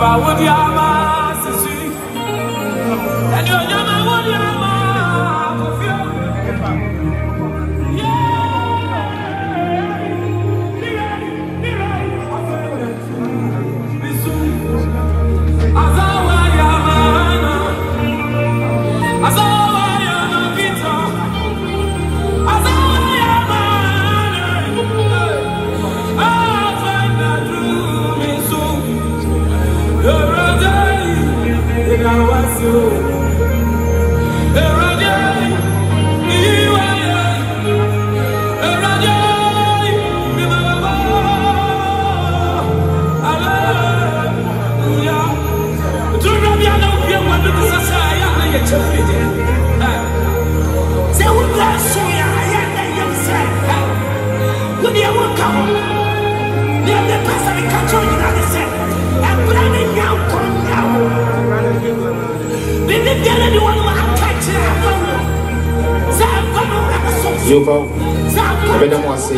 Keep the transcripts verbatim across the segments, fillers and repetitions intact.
Yovo, I better want to say,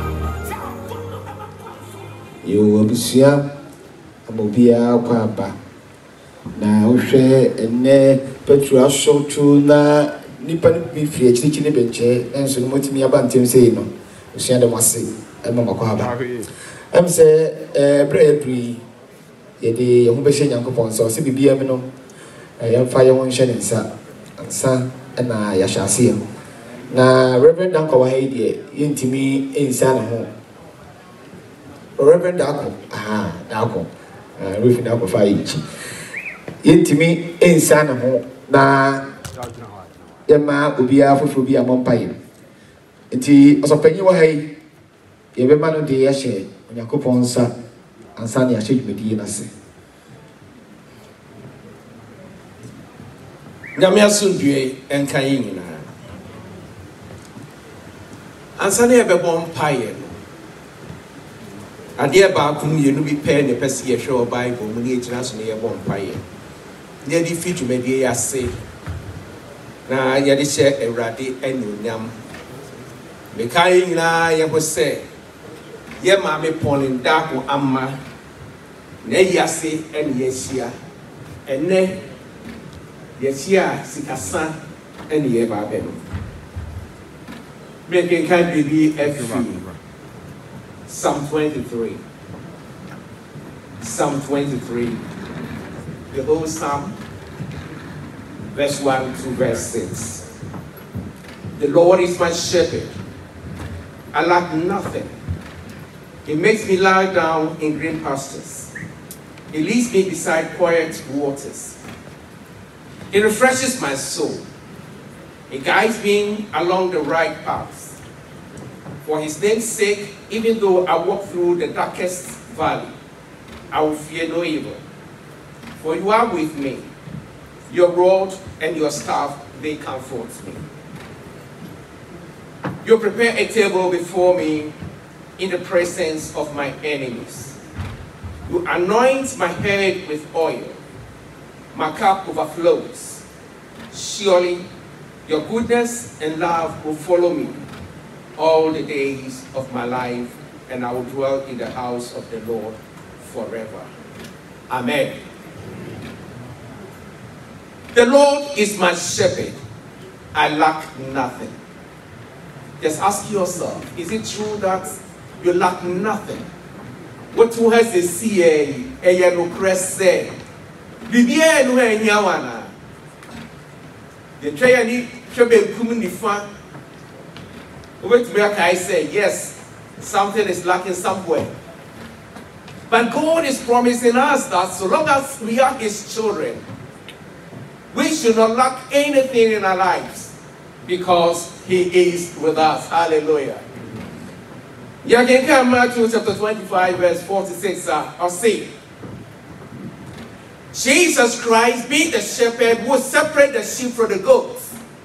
you will be sure I will be out papa. Now, share and ne petrol show to na Nippon be free, teaching a bench, and so much me about him saying, no, share the massy, and Mamma Quaba. I'm say, a brave tree, a day, young Bessie Uncle Ponso, C B B M no, I am fire one shannon, sir, and son, and I shall see him. Na Reverend Uncle Hadia, into me inside home. Reverend Uncle, ah, Uncle, roofing up of each. Into me inside home. Na Yama will be a for be a mumpire. Inti, as a penny way, every man of the Ashe, and your coupon, sir, and Sunny, I should be the innocent. Namia Sunbury and Kayin. And Sunny ever born pie. And dear Bakum, you know, be paying the Pessia show Bible, when the international year born pie. Near the future, maybe I say. Now, I had share a ratty and you yam. The kind I was say, Ye mammy pulling dark or amma. Nay, ya say, and yes, ya. And nay, yes, ya, sick a son, and ye babem. Making kind be F Psalm twenty-three. Psalm twenty-three. The whole Psalm, verse one to verse six. The Lord is my shepherd. I lack nothing. He makes me lie down in green pastures. He leads me beside quiet waters. He refreshes my soul. He guides me along the right paths. For his name's sake, even though I walk through the darkest valley, I will fear no evil. For you are with me. Your rod and your staff, they comfort me. You prepare a table before me in the presence of my enemies. You anoint my head with oil. My cup overflows. Surely your goodness and love will follow me all the days of my life, and I will dwell in the house of the Lord forever. Amen. The Lord is my shepherd. I lack nothing. Just ask yourself, is it true that you lack nothing? What who has a C A, a yellow crest say? Bibia no enyawana. The tray ni shebe kumuni fa. Wait, I say, yes, something is lacking somewhere. But God is promising us that so long as we are his children, we should not lack anything in our lives because he is with us. Hallelujah. You can come Matthew chapter twenty-five, verse forty-six. Uh, I'll see. Jesus Christ being the shepherd who separate the sheep from the goats.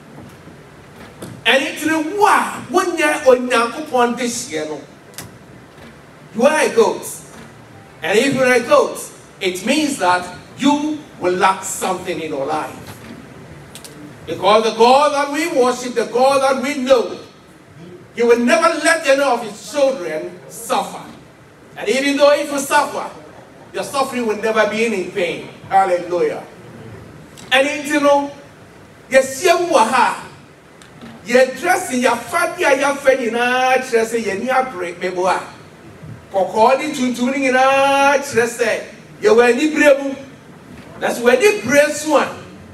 And it's the wow, one year or now upon this year. You are a goat. And if you're a goat, it means that you will lack something in your life. Because the God that we worship, the God that we know, he will never let any of his children suffer. And even though if you suffer, your suffering will never be in vain. Hallelujah. And you know, yes, you are. You're dressing your fatty, your friend in a dress, and you are break me. According to tuning in a dress, you were any brave. That's where the brave one.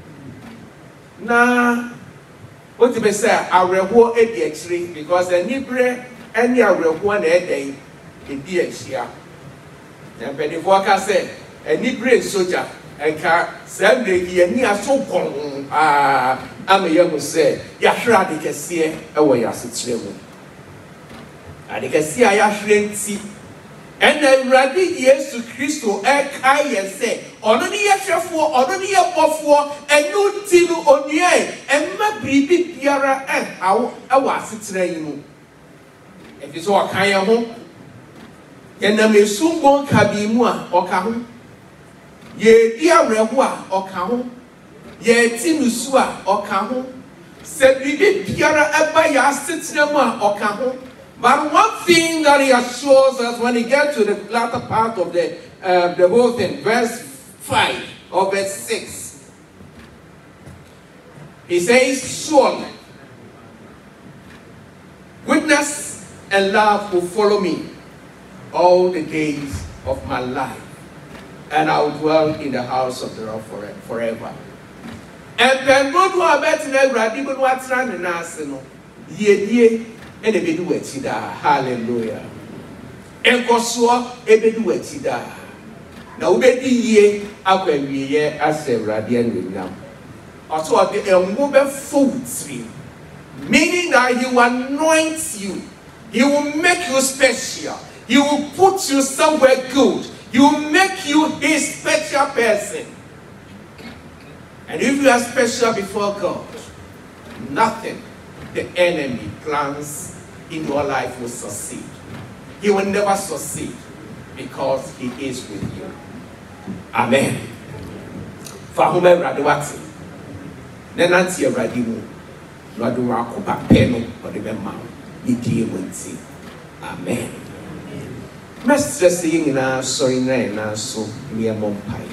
Now, what do you say? I reward a tree because a new bread and you reward a day in the year. And Penny Walker said, a new bread soldier and car, seven days, and you are so gone. Ah. I'm a young say, Yashra, they can see away as it's level. And they can see I actually and then ready years to Christo, and Kai and say, on the year for, on the year before, and no tinu on ye, and my baby Piara, and how I was it's rain. If it's all Kaya home, and I may soon go Kabimua or Kahum. Ye dear Rewa or Kahum. Ye tinusua or kaho. Said we did Piara Abaya Sitnema or kaho. But one thing that he assures us when he gets to the latter part of the uh, the whole thing, verse five or verse six, he says, surely goodness and love will follow me all the days of my life, and I will dwell in the house of the Lord forever. And then go to a better neighbor, but what's running us, no, ye, ye, and a bit wetida, hallelujah. And Kosua, a bit wetida. Now, baby, ye, up and ye, as a radiant with them. Also, a woman foods you, meaning that he will anoint you, he will make you special, he will put you somewhere good, he will make you his special person. And if you are special before God, nothing the enemy plans in your life will succeed. He will never succeed because he is with you. Amen. Fahume radwati. Nenanti radimu. Raduma kupa peno odebema. Idie wenti. Amen. Mestre saying na sorry na na so near Mompai.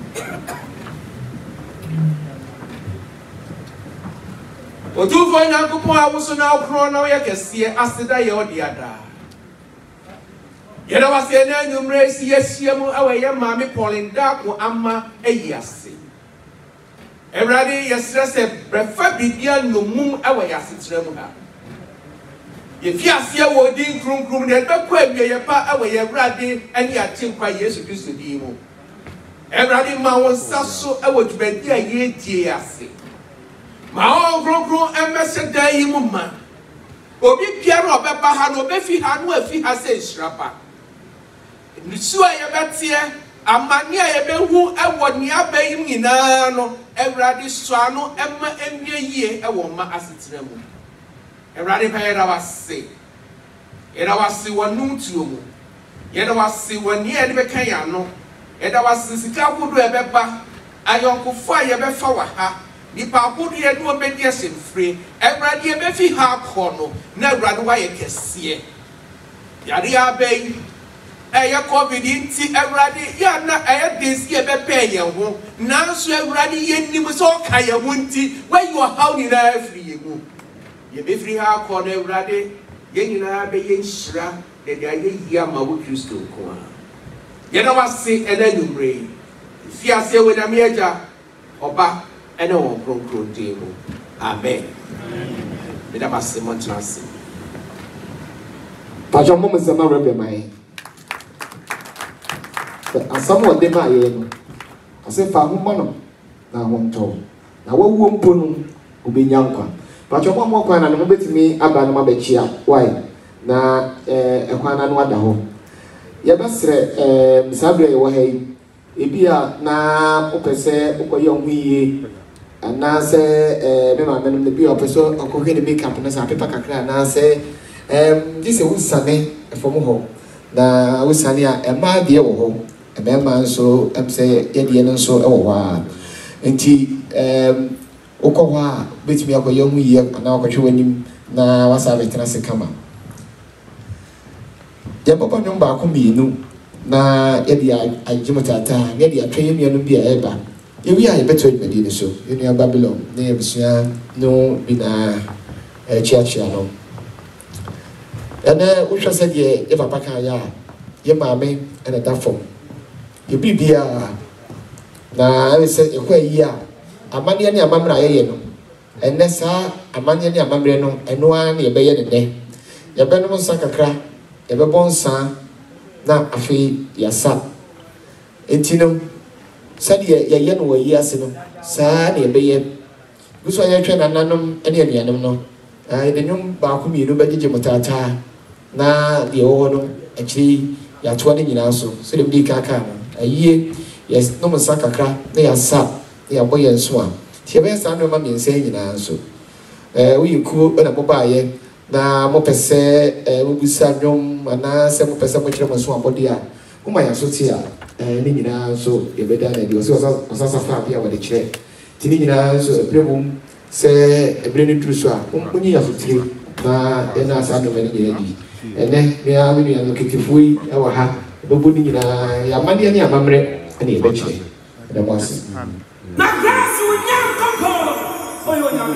Otu for na kupo awuso na okro na ye kese aseda ye odiada. Ye na wase na nyumre si yesiemu awe maami Paulinda ko ama eyase. Everade yesre se brefa bibia nomum awe yasetrem ha. Ye fiase wo din krunkrum na bekọ abie ye pa awe ye everade ani atimpa Yesu Kristo di mu. Everade ma won saso awe dubadi a ye die ase. Ma o krunkrum emese dan yi mu ma. Obi piara obeba ha no obefi ha no afi ha se nsrapa. Nisu a ye betie amani a ye behu ewo ni abayim nyina no everade so ano emma emie yie ewo ma asetira mu. Everade pa yera wase. Yera wase wonum tuo mu. Yera wase woni e de bekan ya no. Yera wase sika gudu ebeba ayonkofo a ye befa wa ha. Nipa gudu ye no obedi asemfre. Everade ye befi ha kọ no na everade wa ye kese. Yari abey Eya COVID inti everade ya na eya desi e bepe ye ho nanso everade ye nim so ka ye ho nti where you are how ni na free ye mu ye be free ha ko na everade ye nyina be ye nhira de de ye yi ama wo Kristo ko a ye na wase e na numre fi ase we na me aja oba e na won kronkron de mu amen me da base mo transi pa jo mo me se ma rebe mai asam wo de ma ye no ase fa homa no na wonto na wawu mpo no obenya nkwa pa cho mo kwa na no betimi aba no mabechia why na eh ekwana no ada ho ye besre eh misabre ye wo hai ebia na opese okoye ohun yiye ana se eh me ma me no bi opeso okoke de make up na sa paper kakra na se em dise wusane efomo ho na wusane a ema de wo ho Emma so em say Edian so ewa nti em okwa betimi akoye hu ye na akotwe wanim na wasa betena se kama ye papa nyum ba ko mienu na yɛde agye mo taataa na yɛde atwa yɛ nnuanom bi a ɛreba yɛwi a yɛbɛto adwumadi no so yɛnua Babylon na yɛbusua no bi na ɛkyeakyea no ɛnɛ wohwɛ sɛ deɛ yɛ papa ka yɛ a yɛ maame ɛna da fam yɛbiribiaa na ɛne sɛ ɛhɔ ayi a amanneɛ ne amammerɛ a yɛyɛ no ɛnɛ saa amanneɛ ne amammerɛ no ɛno ara ne yɛbɛyɛ ne nnɛ yɛbɛnom nsa kakra yɛbɛbɔ nsa na afei yɛasa enti no sɛdeɛ yɛyɛ no wɔ yi ase no saa ne yɛbɛyɛ gu so a yɛhwɛ nananom ne anuanom no yɛde nnwom baako mmienu bɛgyegye mo taataa na deɛ wɔwɔ no akyiri yɛatoa no nyinaa so sɛdeɛ mede kaka no ayie yɛnom nsa kakra na yɛasa na yɛabɔ yɛn so a nti yɛbɛyɛ saa nnoɔma mmiɛnsa nyinaa so woyɛ kuo na mobaayɛ na mopɛ sɛ mobusa nnwom anaasɛ mopɛ sɛ mokyerɛ mo so abɔde a woma yɛ so te a ne nyinaa nso yɛbɛda no adi wɔ sɛ ɔsasafa abe a wɔde kyerɛ nti ne nyinaa nso ɛberɛ mom sɛ ɛberɛ no duru so a wonyi yɛ so tire na ɛna saa nnoma no nyinaa di ɛnɛ mea me nua no ketefoɔ yi ɛwɔ ha bɛbɔ no nyinaa yɛamanneɛ ne amammerɛ ɛne yɛbɛkyerɛ ɛda mo ase na grace wonya nkɔkɔ ɔyɛ onyame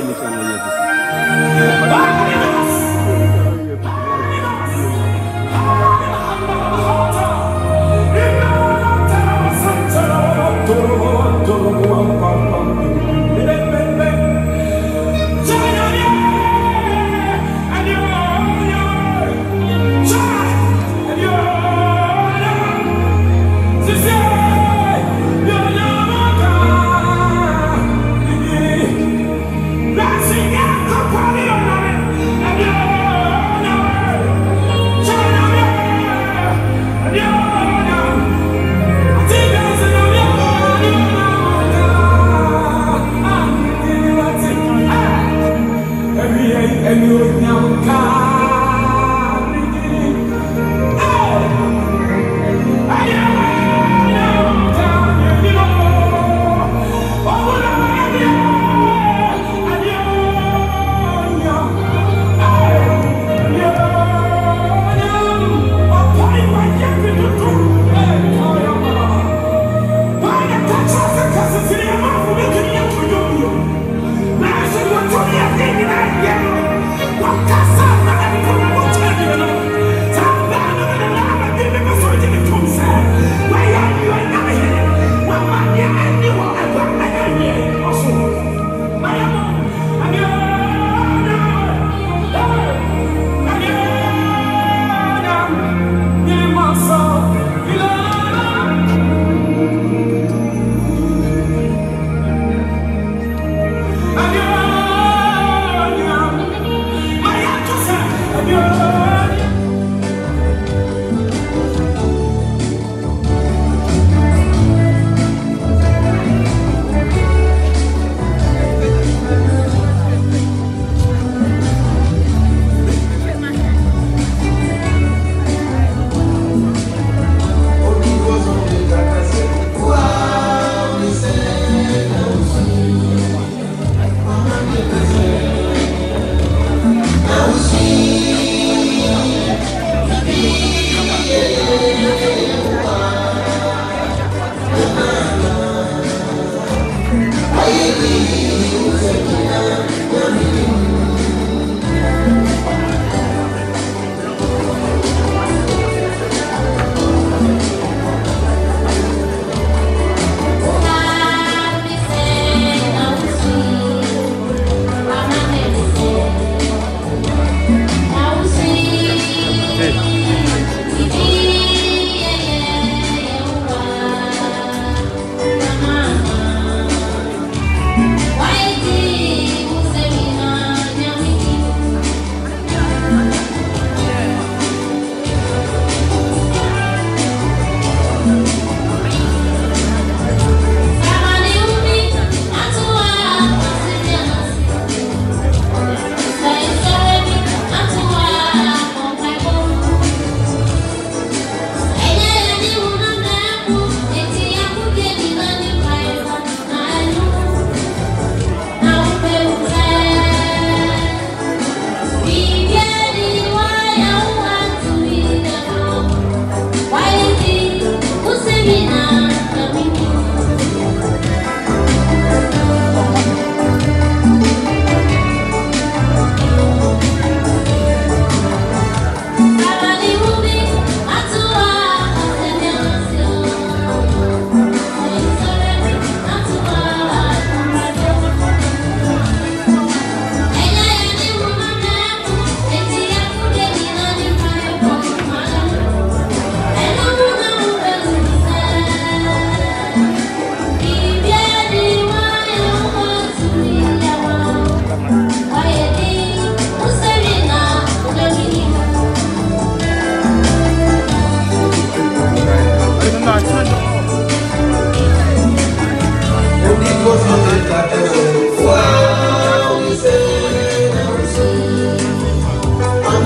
Hey.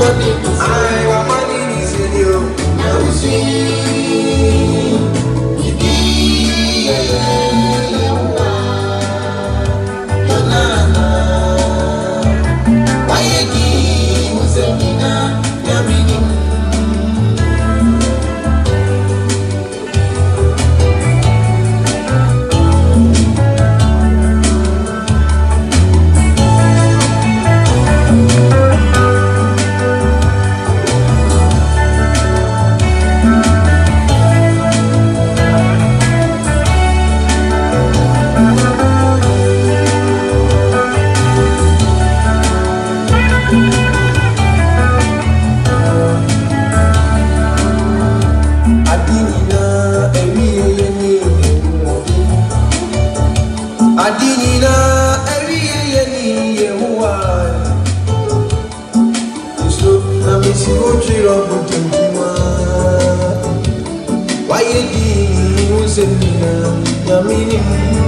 I want money is in you. Now we see. Yeah, yeah, yeah. Banana. Why you give us a mina? Yamini. Adinina every any yehuwa Iso na misi ochiro butuntima Wayedi usemina yamini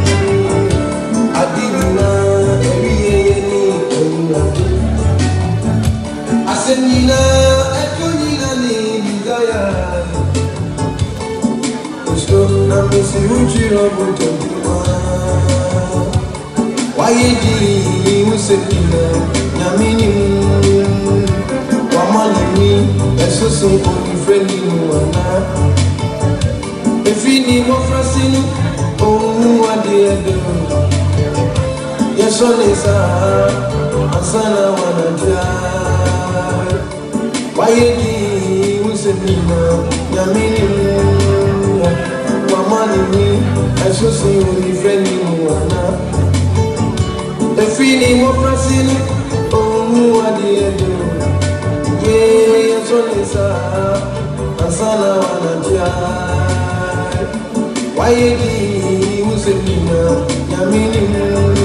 Adinina every any yehuwa Asenina etunina ni bidaya Iso na misi ochiro butuntima Why you do Usekina Yamini Wamani Eso simple friendly Nuana If you need more frasinu Oh Wadi Edo Yes Onesa Asana Wanaja Why you do Usekina Yamini Wamani Eso simple friendly Nuana The feeling of pressing, oh, what do you do? Yeah, it's only sad, and Sana wanna try. Why you was a winner? Yamini.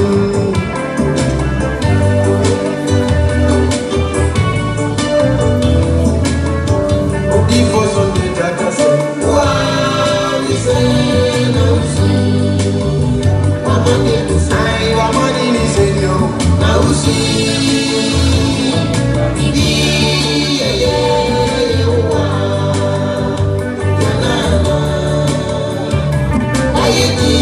Oh, the voice on the Jacka said, wow, you say, no, see. I want money, is in you. Now see, yeah, yeah, yeah, yeah, yeah,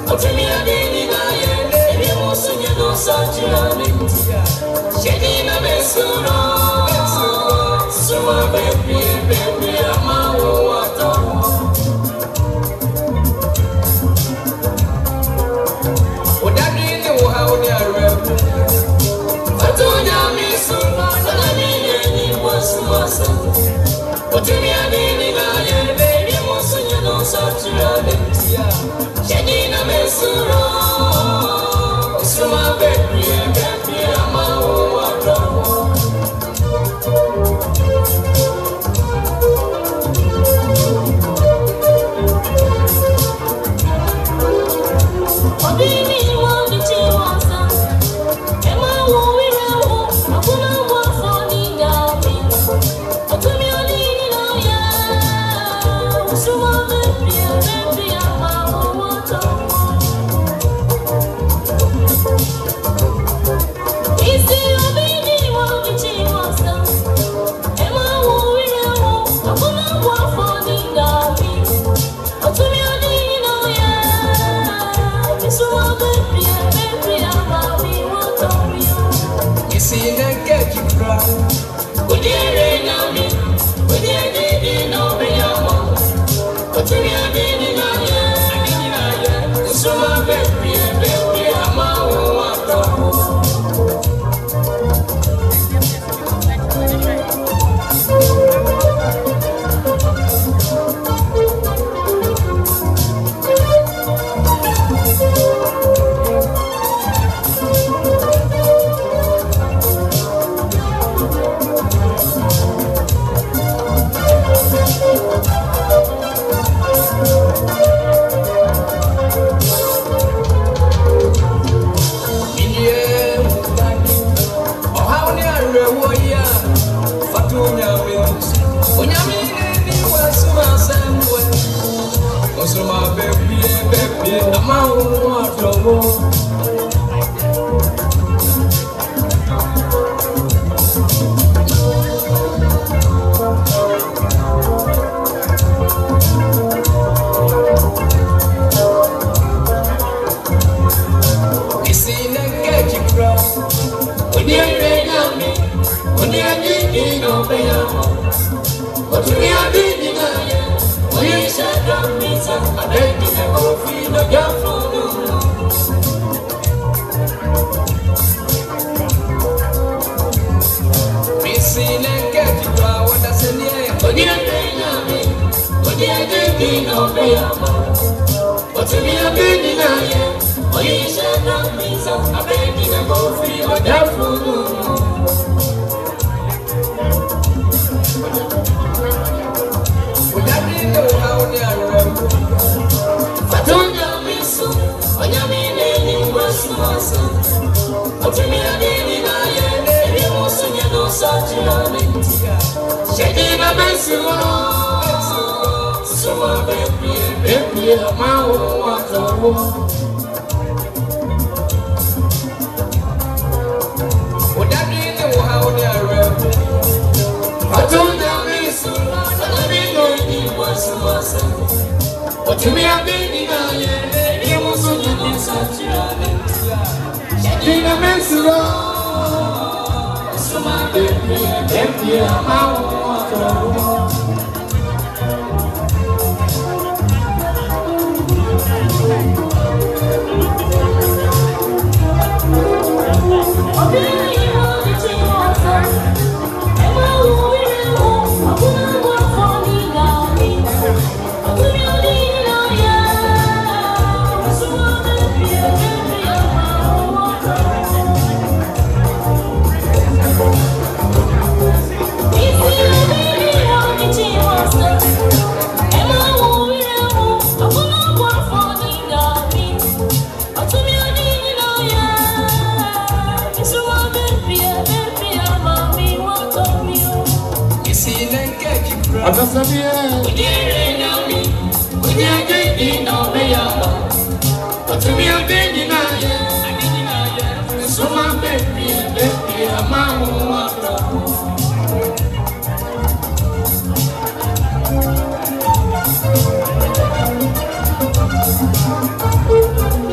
I'm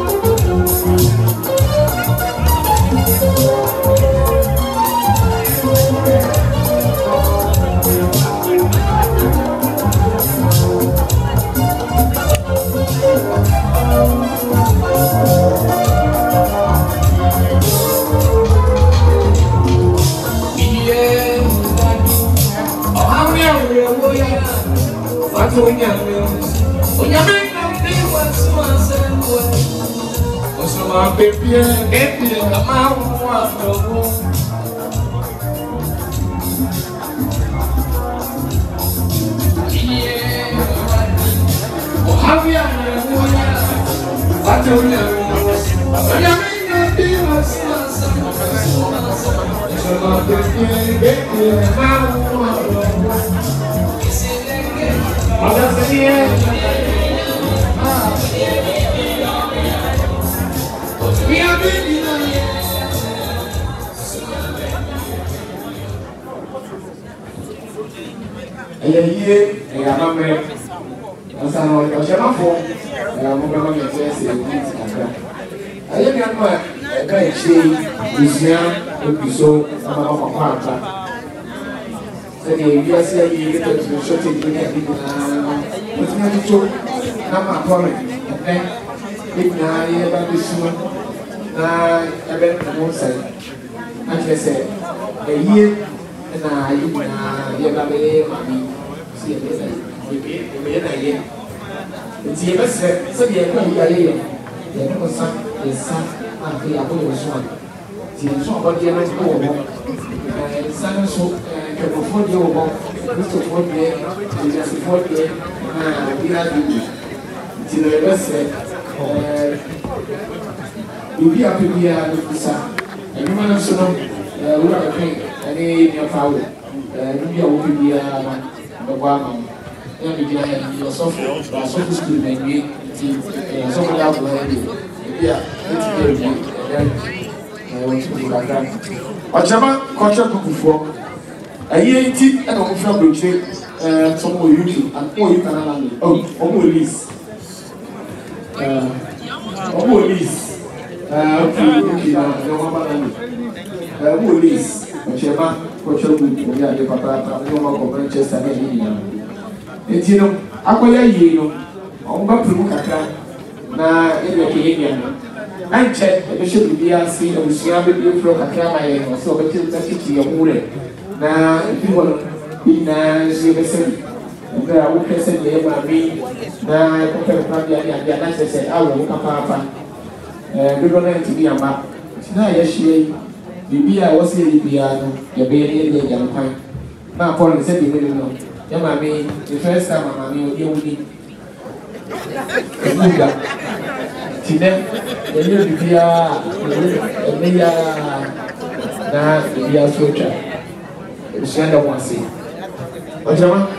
My baby, baby, I'm out of the room. Yeah, oh, how you are, I don't know. I may not be my son. So my baby, baby, I'm out of the room. I'm just here. We are baby now. Hey, hey, hey, I'm a man. I'm saying, I'm saying, I'm for. I'm a man. I'm saying, I am a man. I can't say this young. So I'm a partner. So the U S A you get to shut it. You get it. What's my job? I'm a partner. Okay. If now you have this one. Na ebe mo say na je say eyi na ayi na ye ba be mami si e be be be na ye ti e be se se ye ko ya ye ye ko sa ye sa a fi abo yo so ti so ba die na ko wo eh sa no so ke ko fo die wo Kristo fo die je se fo die na bi na bi ti no e be se eh Ibi a pebi a bisa. Enu mana so no eh wura pe ani ni afawo. Eh nu bi a wo pebi a na be gwa ma. Ya bi gina ya ni so fo, so fo school na ni ti eh so fo da bo na ni. Ibi a ti de bi eh wo ti ka ga. O chama ko cha kufufo. Aye ti e no fo broche eh so mo YouTube and mo you can na me. Oh, o mo release. Eh o mo release. Uh, okay, okay, now, no one uh, police, whichever, whichever we are the papa, no more Manchester, and you know, Aquila, you know, on Bapuka, na in the Canadian. I check, I should be a scene of Siabi, you from a camera, so I tell that to your mother. Now, if you want to be nice, you listen. There are who can send you by me. Now, I compare Pabia and the answer said, I will come papa. Eh, we don't need to be a map. Now, yes, she be I was here, piano, your baby, and the young pine. Now, for the second minute, your mammy, the first time my mammy, you will be. Today, the new be a media, now, the beer soldier. It's kind of one see. What's your man?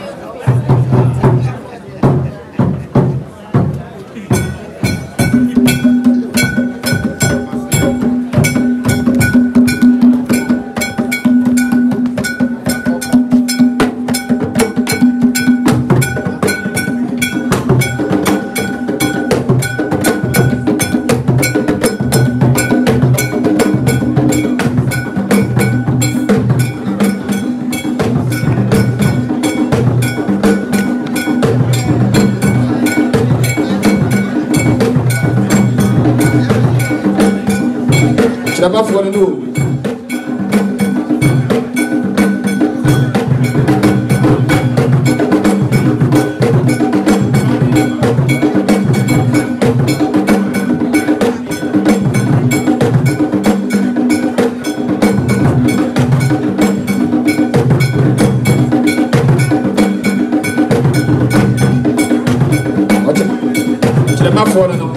I'm off one and I'm off one and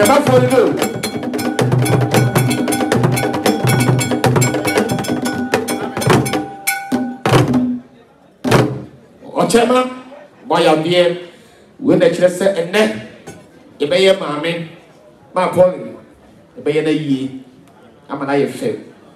Shema for the go. Ochema, boy, I'm here. When the church said, and then you may have mammy, my pony, the bay in a ye. I'm an eye fair.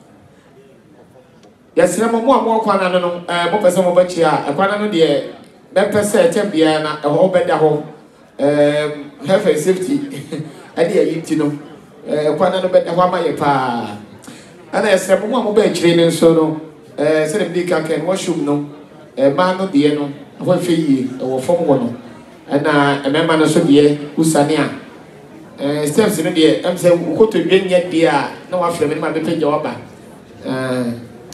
Yes, I'm more more quan, I don't know, uh, more person over here, a quan, dear. That person, Tempiana, a whole bed at home. Um, health and safety. I dear, you know, uh, quan, a bed, a woman, pa. And I said, one more training, so no, uh, said a big I can wash you, no, a man, no, dear, no, I won't feel ye, or from one. And uh, a member of Sodia, Usania. Uh, steps in the I'm saying, we go to bring yet, dear, no one from my baby job. Uh,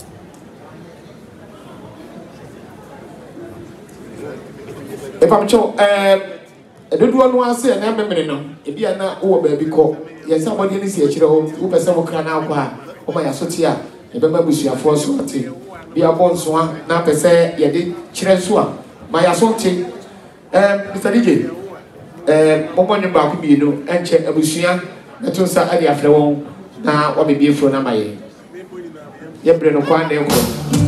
if I'm sure, um, I don't want to say, and I'm a minute, if you are not over baby call, yes, somebody is here, who has some crown out, or my associate, if I'm a bush, your force, be a born swan, now per se, you did Chiresua, my associate, um, Mister D J, um, Momon about me, you know, and check a bushia, that was a idea flow, now, what be beautiful, now my year. Yep, Breno Quan,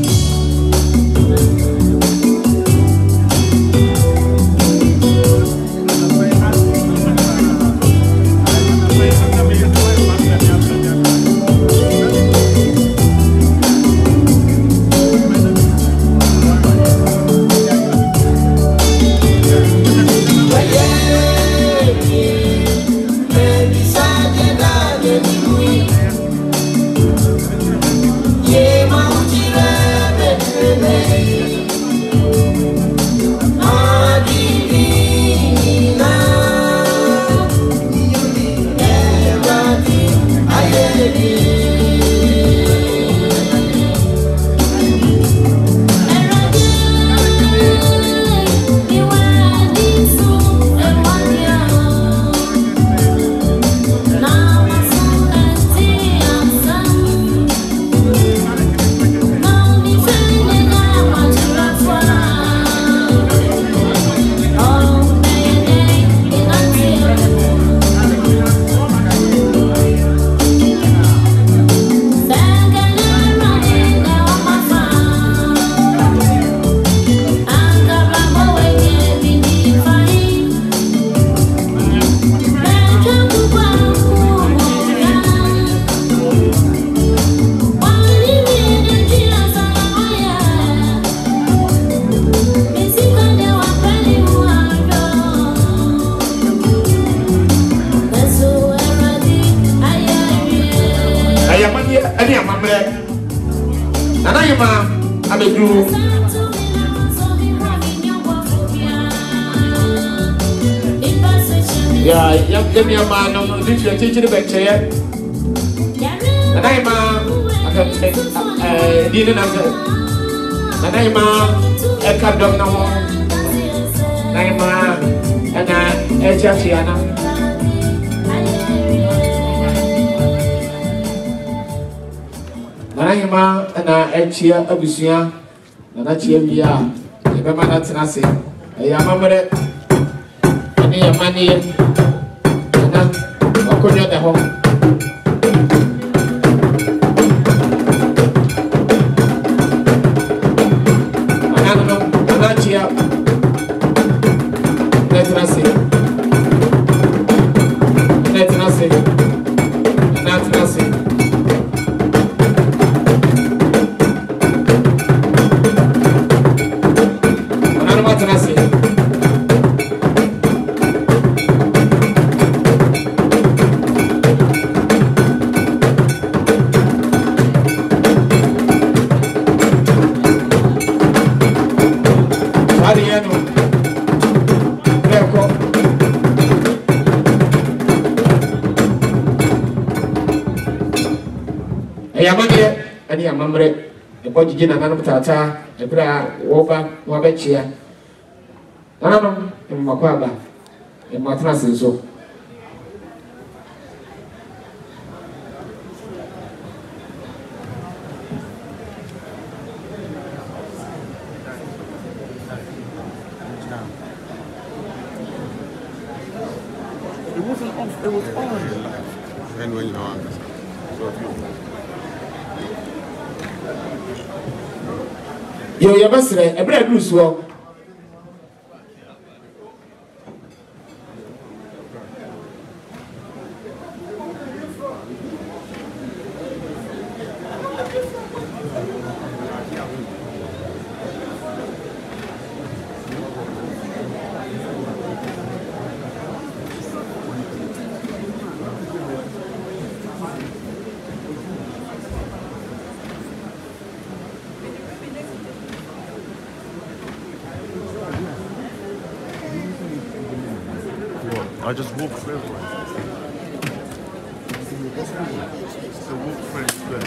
give me a man on the teacher teaching the back chair. And I'm a take a dinner answer. And I'm a cut down the home. I'm a and a Jaffiana. I'm a and a cheer of Busia. And a cheer we are. Remember that's nothing. I am a mother. And a money. Aku nyata hong. Anak nom, anak siap. Net nasi, net nasi, net nasi. Anak nom nasi. Yamane ani amamre e boji na nanu tata e bra woba wo ba chia nanu e makwa ba e matra senso We moeten ons It was on. And when you know, so if you Yo, you're best friend. I better do so. I just walked through it. So walk through there.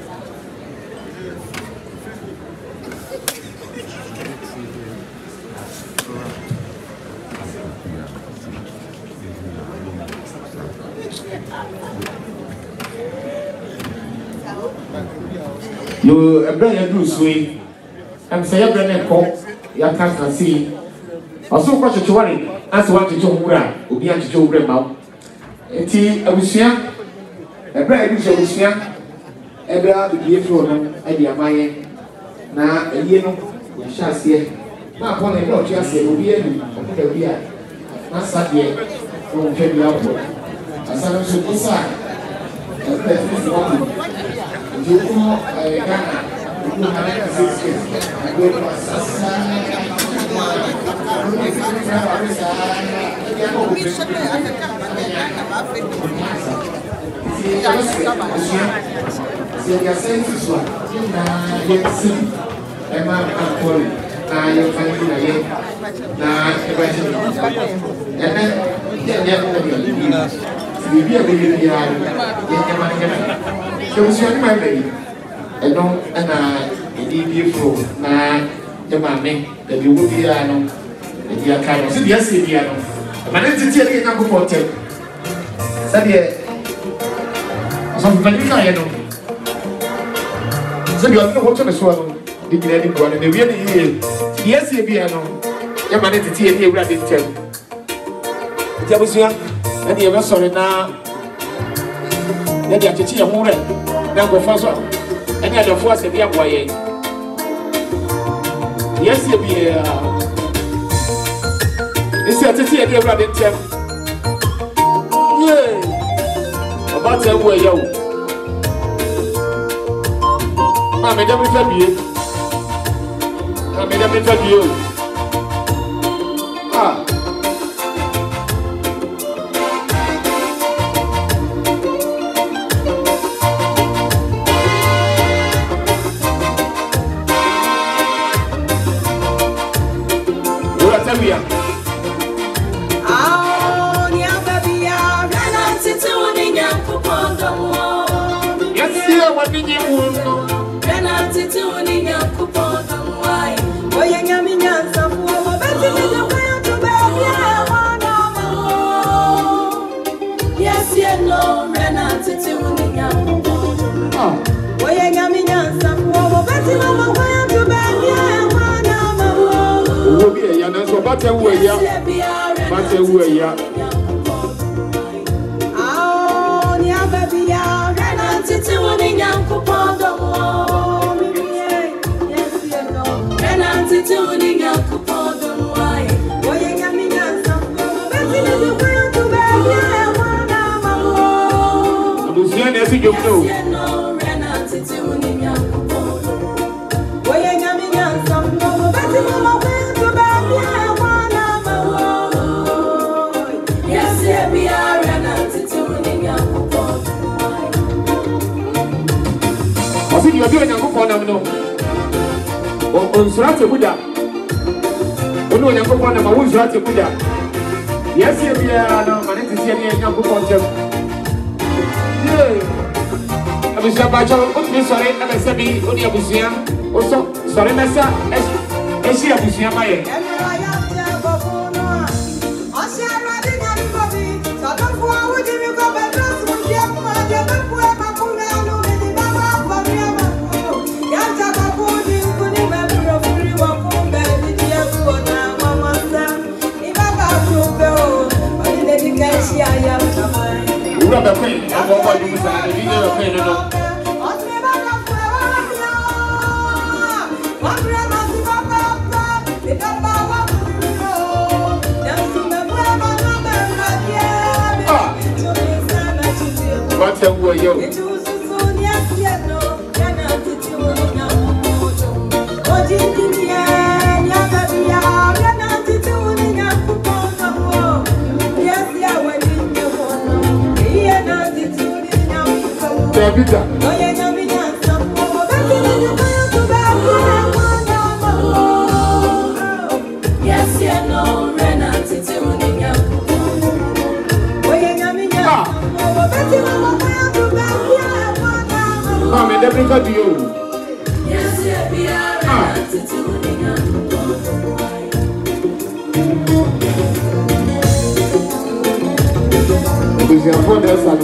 You a brand new sweet. I'm saying, a brand new cock. You can't see. Also, watch it to worry. As one to Joe Graham, who be to Joe Graham. A tea, a Lucia, a brand new Lucia, a brand new beautiful, and the Amaya. Now, a year, we shall see. Now, upon a note, just say, will be a beer. Not sat yet, from February outward. As I was to decide, a person woman. You know, I got six kids. I go to Assassin. Dia kan so dia se dia no ma na titi e na ko tem sa dia so fa ni ka ye no so dia no hoto me so no di gina di ko na de wi ni dia se dia no ya ma na titi e ewura de tem dia bo sia na dia ba so na na dia titi e ho re na go fa so e na do fo ase dia bo ye dia se dia Isi atiti e dey brother ntem. Yeah. About e wo ya wo. Ma me dem fa biye. Ma me dem fa biye. Ah. Ora tabia. Bate uwe ya, bate uwe ya. Ah, ni ababi ya, rena titi woni nyanko pondo mo. Yes, you know. Rena titi woni nyanko pondo mo ai. Oye nyami nyansa, beti na di kwen tu baby e wana mamo. Abusia na si jomno. Rena titi woni nyanko pondo. Oye nyami nyansa, beti na mo kwen tu baby e I think you are doing a good one. On Surate Buddha. On one of them, I was Surate Buddha. Yes, here we are now. My name is Jenny and Yaku Pontem. I was a batch of sorry, and I said, only a museum. Also, sorry, Massa, as she a museum. I I am I'm going to do something. You never pay no. What's up with you? Tabita. Yes, yeah, no, Renati, Mami, they bring up you. yes, yeah, we are Renati, Is your phone there, son?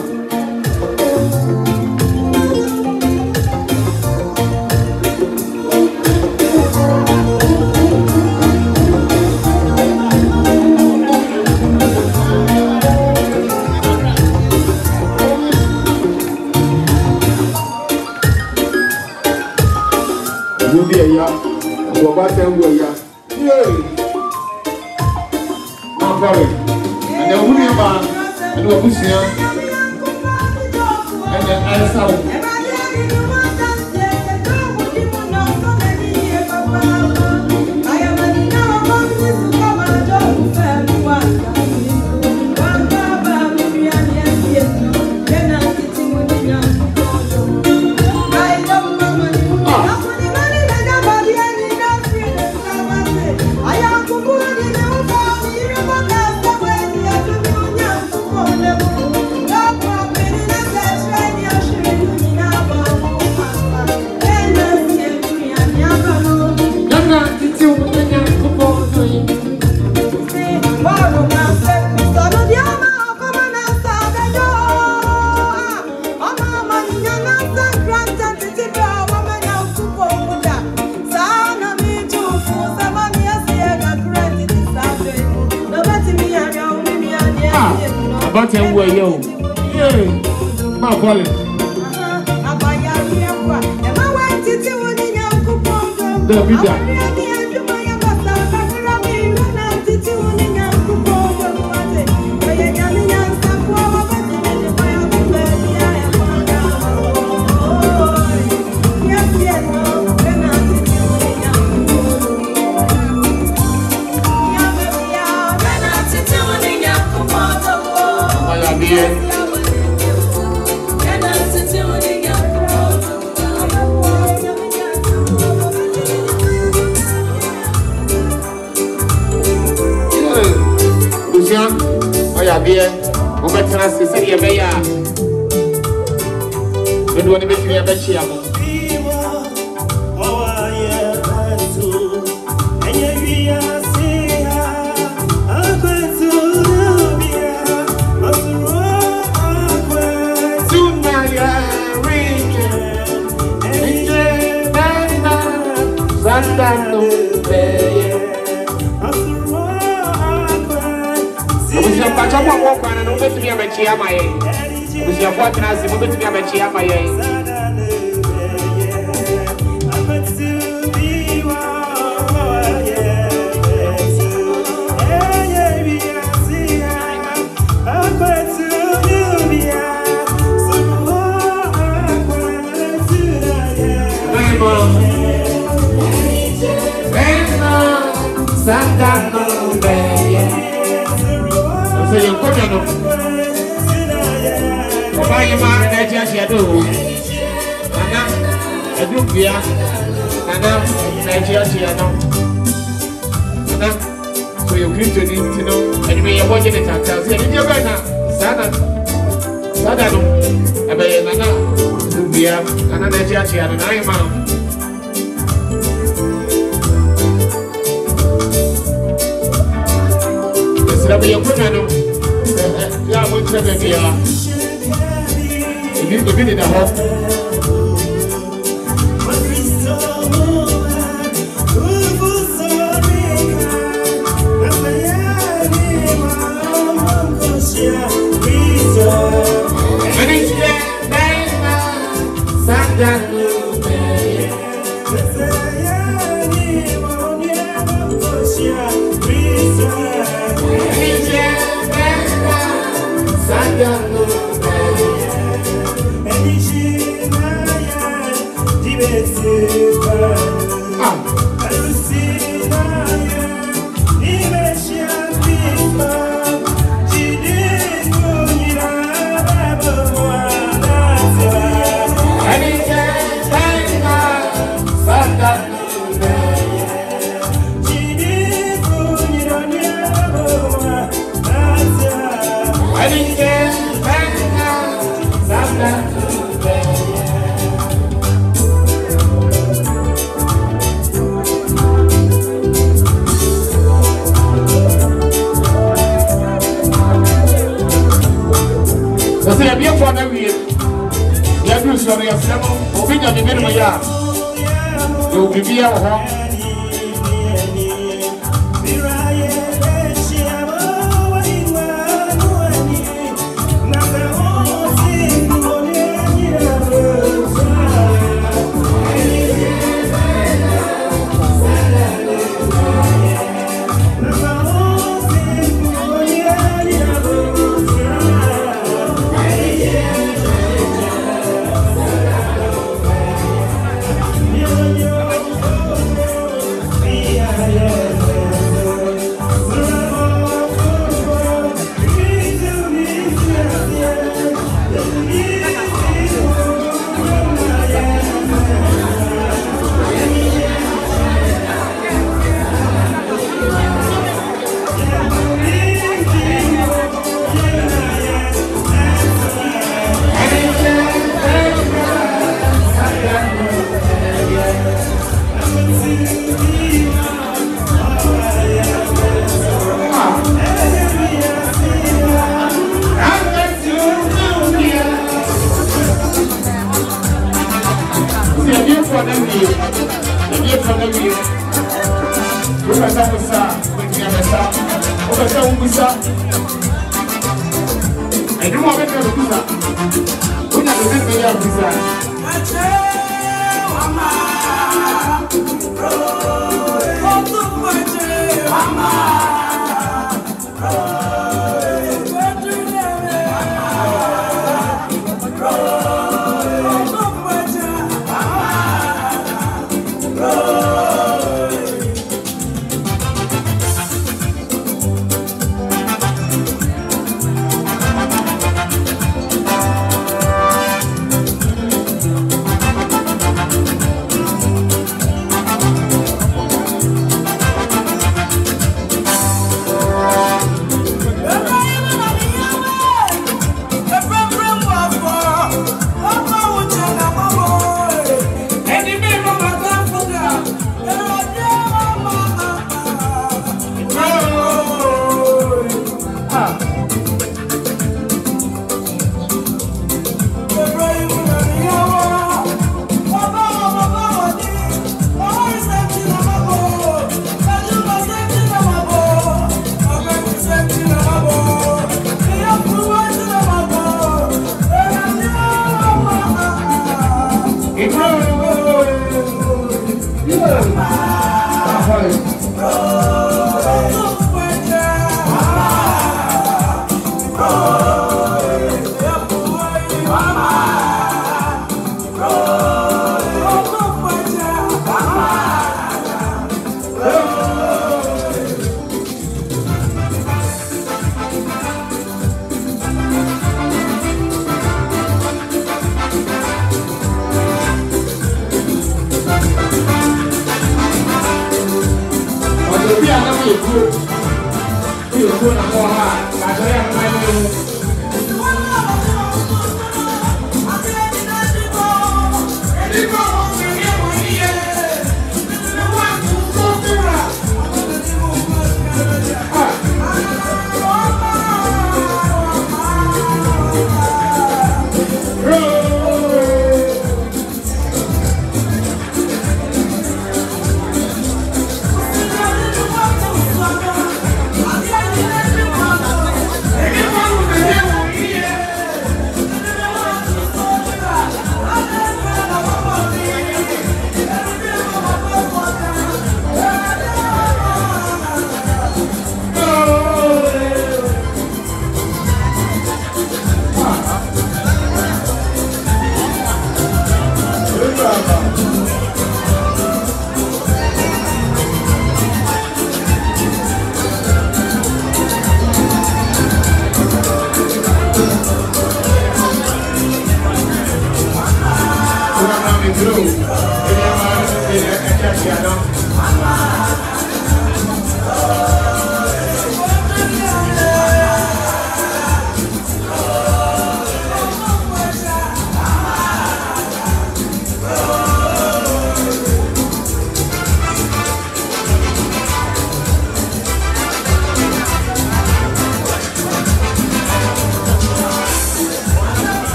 Go back and go, yeah. Yay! I'm sorry. And then who you are? And we're pushing and then I saw. But and where you? Yeah, my calling. The bigger. Dear, who better than Cecilia Beya? You don't want to make me a better. But I want walk on and over to me a chia my with your fourteen as you move to me a chia my Santa so you put on buy your man that you do. And a group here, and now Nigeria. So you create to need to know, and you are watching it and tell you, you're going to Sada Sada. I may not be another Nigeria and I am. Let me put on. Yeah, I'm going to be here. If you live in the house, many Você é bem foda, minha. E a minha senhora, eu chamo, o vídeo de ver amanhã. Eu vivia lá.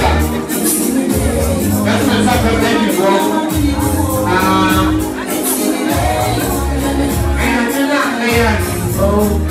That's my second name is wrong. Ah, I did not say oh.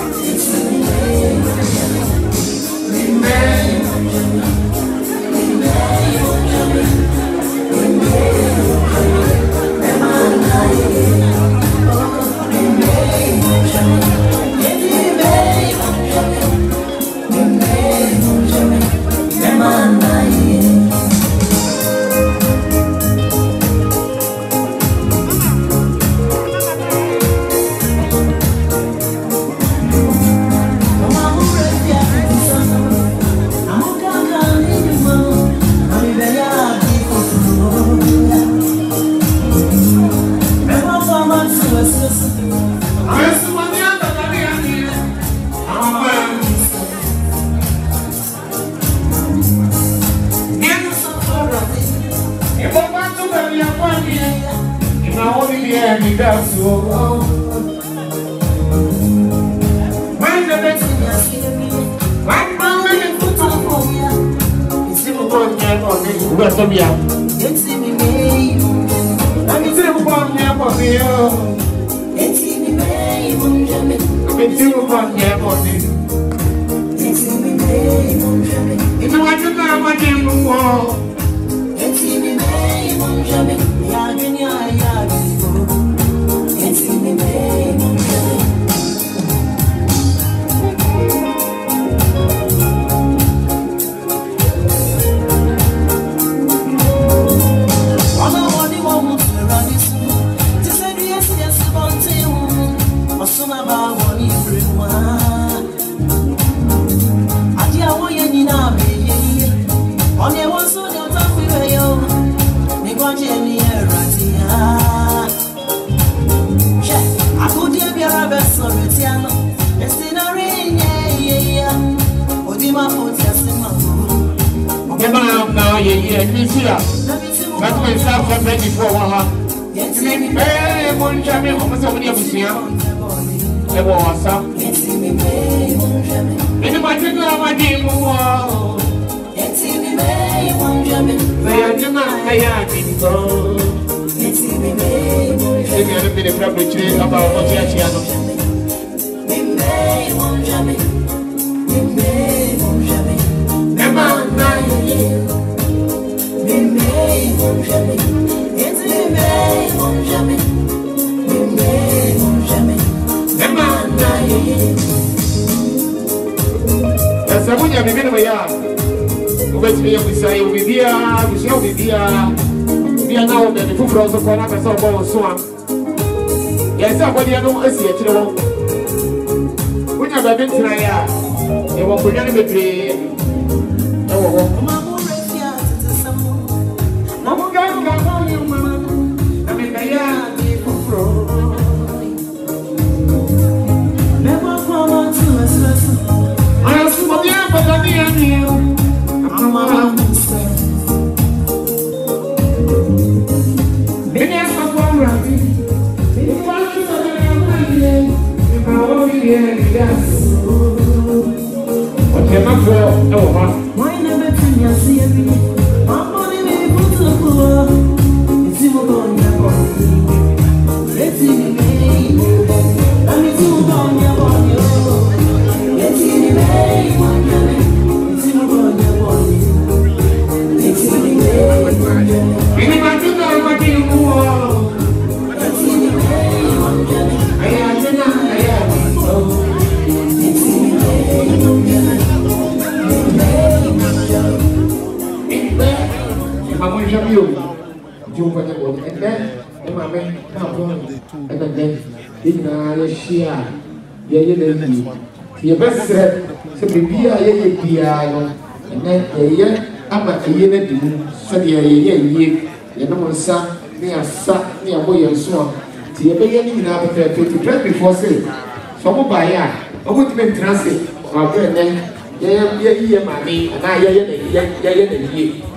Before say, some buy ya, I would make transit, or then, yeah, yeah, yeah, mammy, and I, yeah, yeah, yeah, yeah, yeah.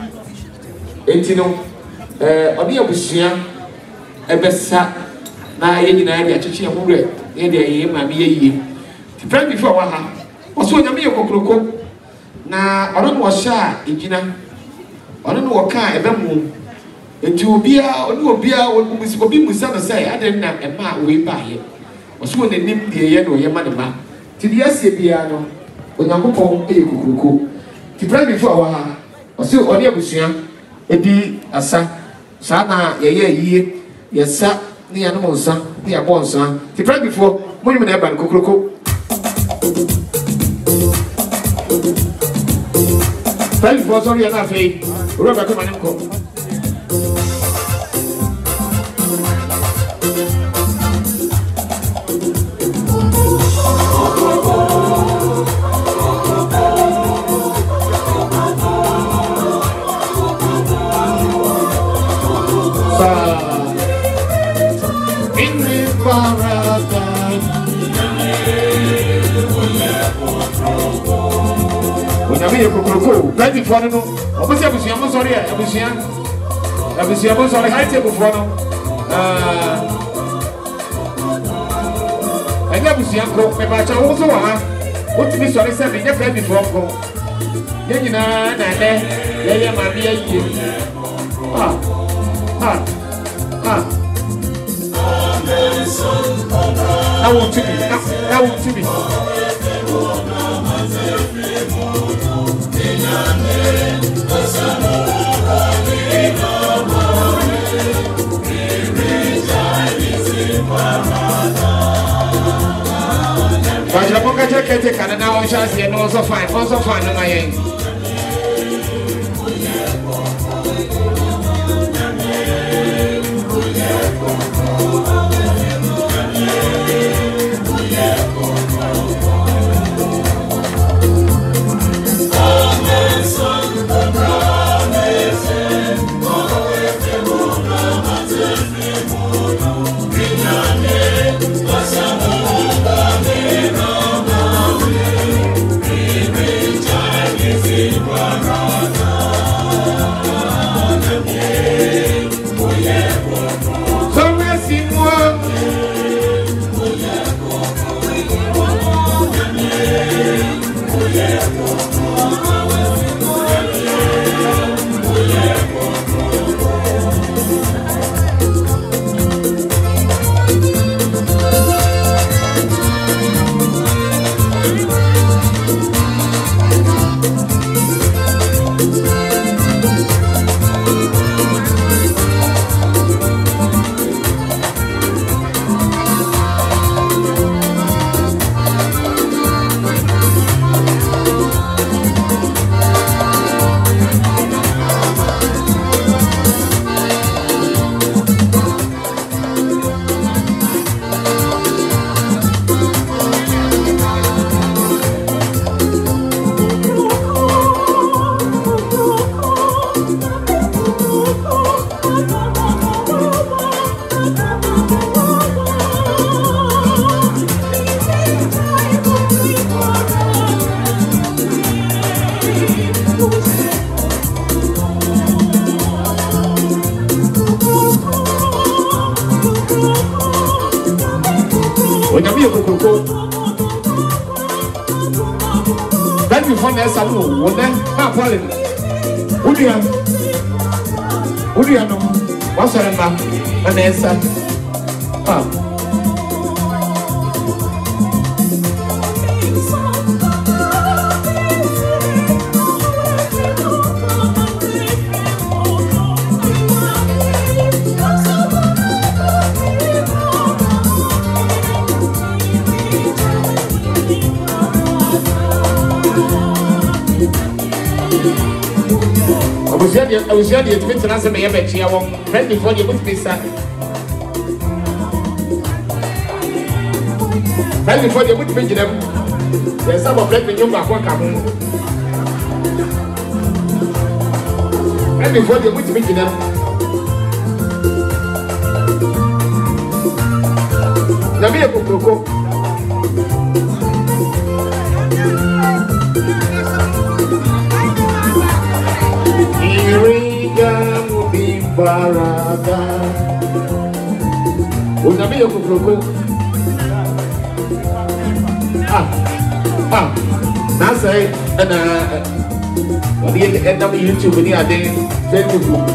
And you know, uh, on the opposition, a best sat, now, you know, I teach you a hundred, yeah, yeah, mammy, yeah. The friend before, what's what I mean, Coco? Now, I don't was shy, Ingina, ɔno no wɔka ebe mu enti obia ɔno obia obi musa no sɛ ade na ɛma we baaye ɔso wɔ nanim deɛ yɛ no yɛ ma ne ma ti deɛ asie bia no onyankopɔn ɛyɛ kukuruko ti pray before wa ɔso ɔne abusua edi asa saa na yɛyɛ yie yɛsa ne yɛ no mo nsa ne yɛ bɔ nsa ti pray before mo nyim na ɛba no kukuruko pray before sorry ya na fei oro ba ko manim ko Kukuruku, ready for no. Obviously, I'm sorry, I'm sorry. I'm sorry, high table for no. I never see Uncle, my batch also. What to be sorry, sir, we never ready for Uncle. Then you know, and then, yeah, my dear, ah, ah, ah. I want to be, I want to be. But you're going to get it, and now I'm just here, also fine, also fine, and I ain't. Salu, what then? Ah, Pauline. Udia. Udia, no. What's her name? Vanessa. Ah. I was ready to meet answer my bet. I won't ready before you put this. Right before you put me them. There's some of them in your back. Right before you put me them. Namia Coco. Barada, unamia kukuruku. Ah, ah, nasa eh, na Odi end up YouTube ni ade Facebook.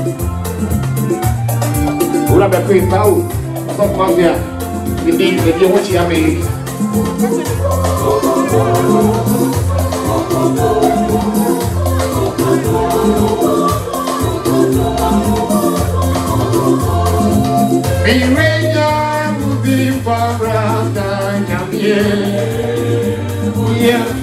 Ora be pe pau. So ma via. Ini ni wo chi ame. Mireya di parada nyamye. Yeah.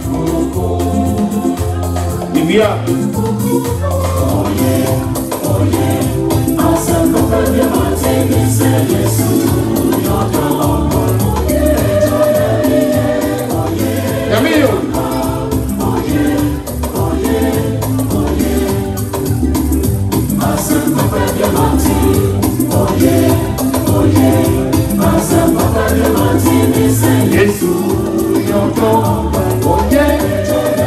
Divya. Oh yeah, oh yeah. Asa kopanya mateni se Yesu yoto. Oh yeah, oh yeah. Yamio. Oh yeah, oh yeah, oh yeah. Asa kopanya mateni. Oh yeah, oh yeah. Asa kopanya mateni se Yesu yoto. Oh yeah.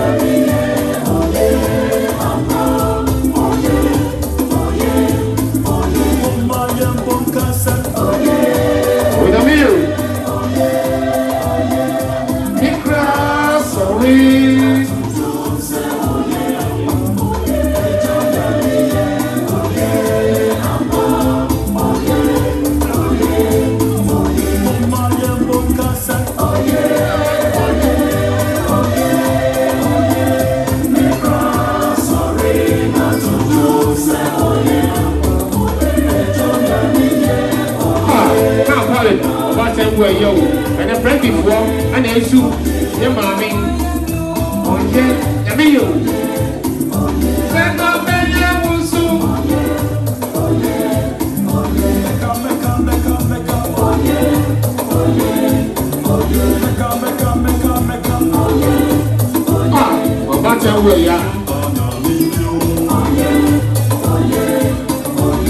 Where yo and a friend before and a shoe, your mommy. Oh, yeah, and me, you. Send up and I will soon. Oh, yeah, oh, yeah, come, come, come, come, oh, yeah, oh, yeah, oh, yeah, come, come, come, come, oh, yeah. Ah, well, that's a way, yeah. Oh, yeah, oh, yeah, oh,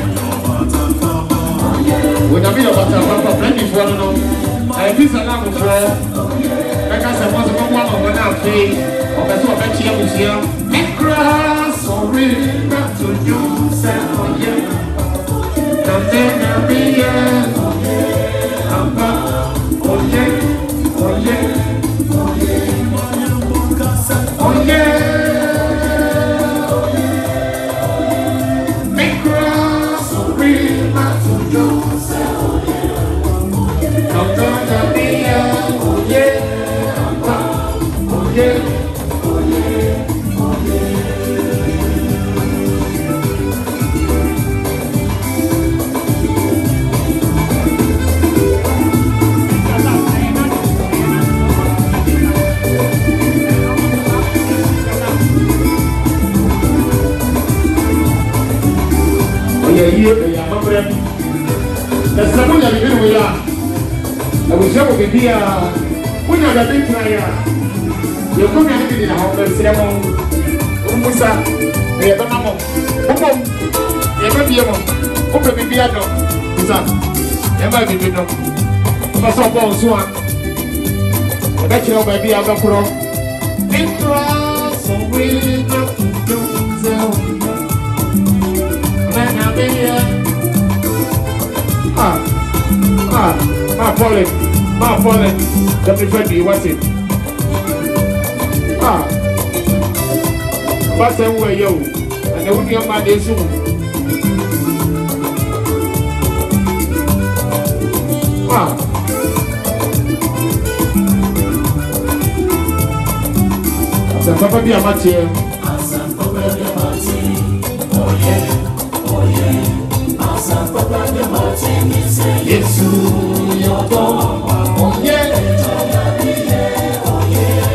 yeah. When I be about to friend before, no, I feel a lot before. Like I said, once a one of one out pay, or that's what I cheer with you. Make grass or really not to you, say, oh yeah. Come then I'll be here. I'm back. Oh yeah, oh yeah, oh yeah. Oh yeah. Make grass or really not to you. That's the one that we are. I was able to be a when I got big player. You come here in the home and say, Musa, they have a mom. Open, they have a dear mom. Open the piano. Musa, never be no. But so long, so on. I bet you know, baby, I've got pro. Big cross, so we not do so. When I be here. Ah, ah, my falling, my falling. Let me try to you what's it? Ah, but then where you and I will get my day soon. Ah, so Papa be a match here. Oh yeah, oh yeah. Yes, you oh yeah, oh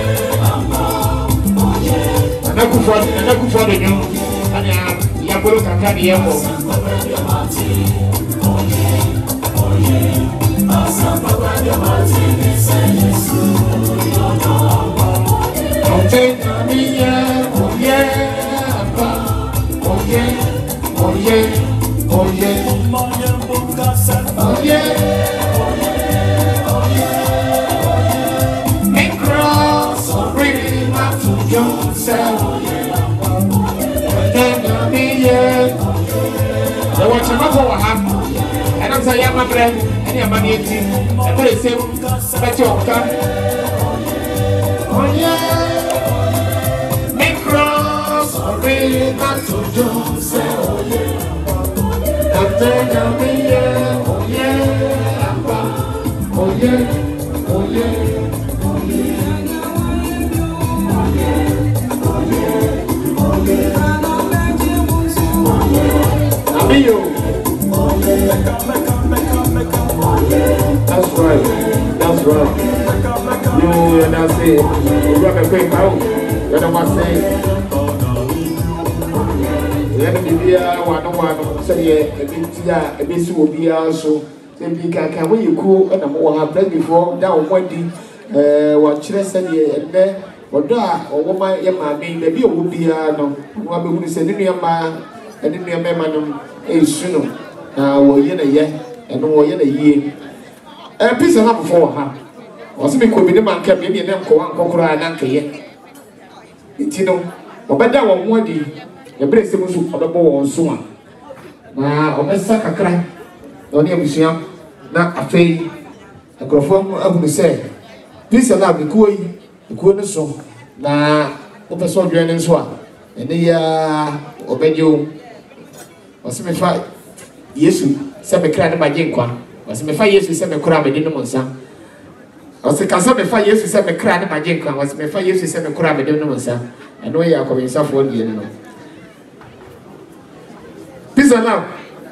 yeah. And I go for, and I go for the new, and I, you go look at the airport. Oh yeah, oh yeah. Asa Papa de Martinez, yes, you oh yeah, oh yeah, oh yeah, oh yeah. Oh yeah, oh yeah, oh yeah, oh yeah. Make cross or bring up to yourself. Then you'll be here. So what you want to have? And I'm saying, I'm a friend, and I'm a eighteen. I'm going to say, but you're okay. Oh yeah, make cross. Oye, Mato Jose, oye. Captain Yamiye, oye. Amba, oye, oye, oye. Amiyo. That's right. That's right. You and I say, you run a quick out. You know what I say? You have to be here. One on one. Say, a bit here, a bit so be also. Then we can can we cool and I'm more played before. Now one day, uh, what should I say? And then, what da or woman, your mammy, maybe you will be here. No, one will say, Ninia man, and then your man is soon. Now, we're in a year, and we're in a year. A piece of love for her. Was me could be the man kept me and them go and conquer an anchor yet. You know, or better one day, the brace was of the ball soon. Now, on a sack cry, no near Museum, not a fade. A graph I would say, Peace of love, the coy, the cool song. Now, open so joining swan, and the uh, obey you. Was me fight. Yes, said me cried by Jinkwan. Was me five years to send me crab in the monsa. I was a castle me five years to send me cried by Jinkwan. Was me five years to send me crab in the monsa. I know you are coming south one year. Peace and love.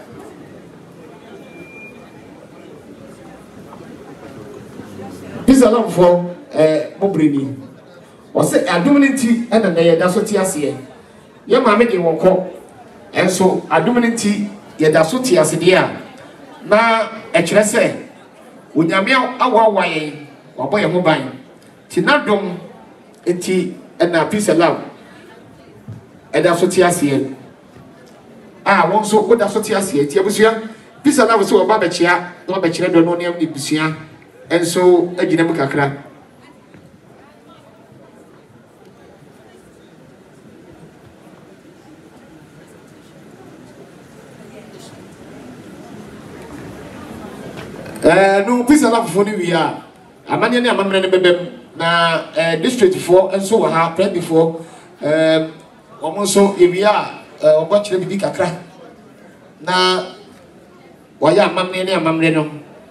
Peace and love for Mobrini. Was it a dominant tea and a day that's what you see. Your mammy didn't walk. And so a dominant tea, yet that's what you see there. Na ekyerɛ sɛ onyame awa waye wabɔ yɛ ho ban ti nadom enti ɛna peace and love ɛda so te aseɛ a wɔn so woda so te aseɛ ti abusua peace and love so wɔba bɛkyia na wɔbɛkyerɛ dɔ no ne am ne busua ɛnso agyina mu kakra. Uh, no, peace and love for the we are. A man and a man and na district four and so ha played before. Um, almost so if we are, uh, watch the big crack. Na, why are mammy and a mammy?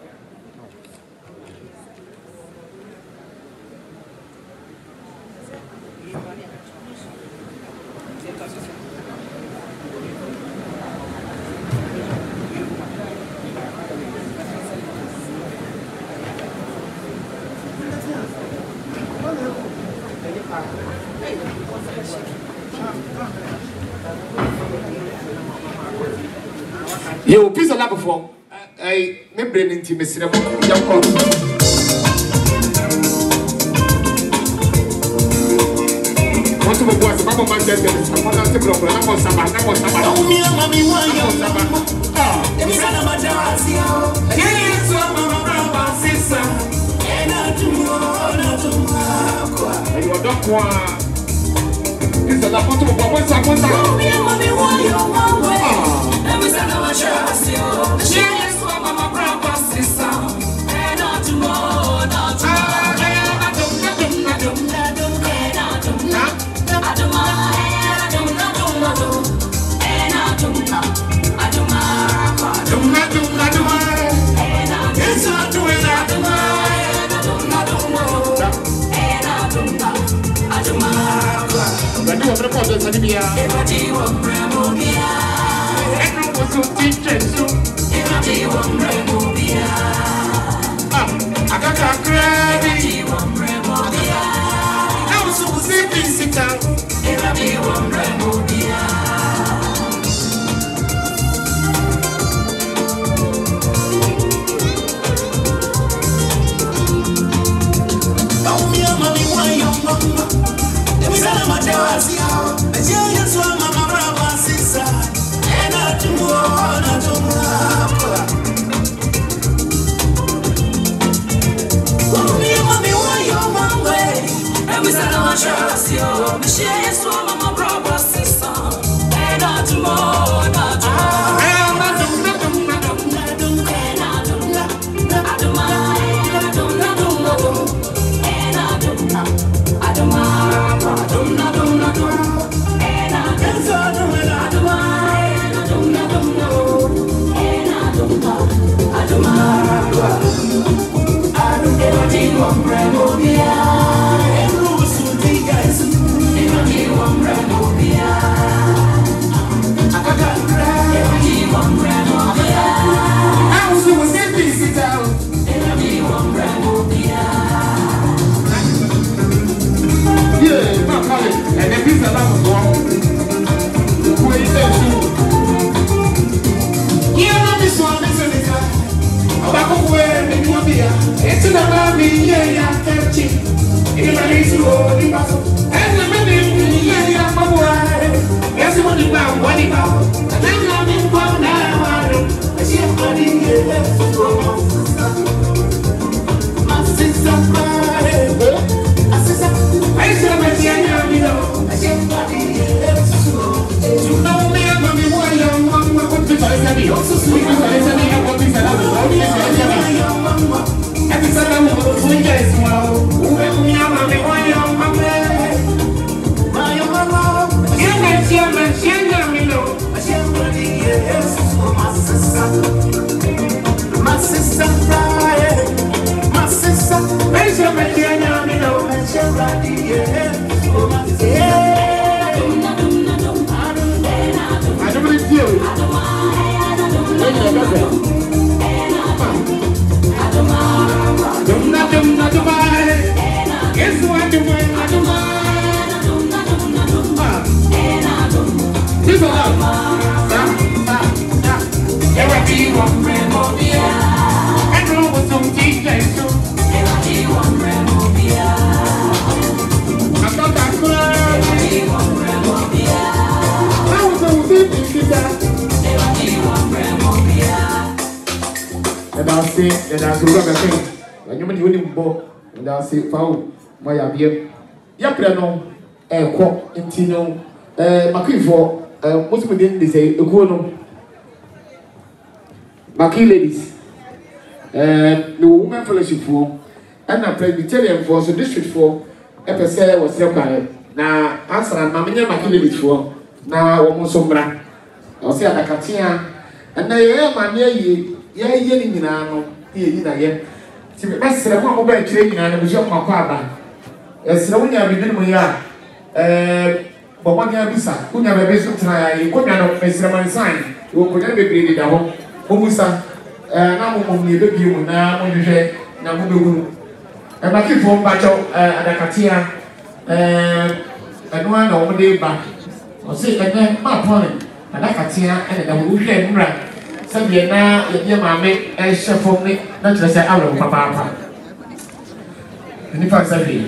You peace of love before I remember into Mister Young Call. What to was the Bible man said, I'm not a typical problem. I'm on Sabbath, I'm on Sabbath. Oh, me and mommy, why you on Sabbath? Ah, it's not a matter of yes, my sister. And I do more, not to and you are not one. This is a photo of what's up, what's up. Oh, me and mommy, why you on way? Every time I trust you, yes, my brother, sister. And not to more, not to more. It's the baby, yeah, yeah, catchy. In my little body, and the baby, yeah, yeah, my boy. Yes, what you want, what you want. And then I'm in one now. I see a body, yeah, my sister, my sister, I see a body, you know. I see a body, yeah, you know me, I'm going to be one young one. What the fuck is also sweet? I said, I want to be a every time I'm going to get small, when me and my boy, young mama, my mama, you can see a man, she got me low. I shall body, yes, my sister, my sister, my sister, I shall make you know me low. I shall body, yes, my sister. I don't believe you. I don't know. Dum na dum na dum ay, yes what dum na dum ay, dum na dum na dum ay, na dum. This one up, ah ah ah. Everybody want Remobia, and roll with some T J too. Everybody want Remobia. I thought that could. Everybody want Remobia. I was on fifty guitar. Everybody want Remobia. And I'll see, and I'll do everything. You mean you wouldn't go and I'll say, Foul, my abia. Yaprano, a quack, intino, a Maki for, what's within this a guano. Maki ladies, the woman fellowship for, and I Presbyterian for, so district for, Epicel was there by. Now, answer and Mamma Maki ladies for, now almost sombra. I'll say at the Katia, and I am my near ye, ye, ye, in an ye. Si me passe la moi mobile training na me jom makwaba e sira wonya bi dinu ya eh bo wonya bisa wonya bebe so tena yi wonya no mesira man sign wo ko na bebre de da ho mo musa eh na mo mo ni be bi mu na mo hwehwe na mo be hu e ma ki fo mba cho eh adakatia eh anu ana wo de ba o se ene ma pon adakatia ene da wo hwe nra sabi na ye maame e shefo ni na tire se awro papa papa ni fa sabi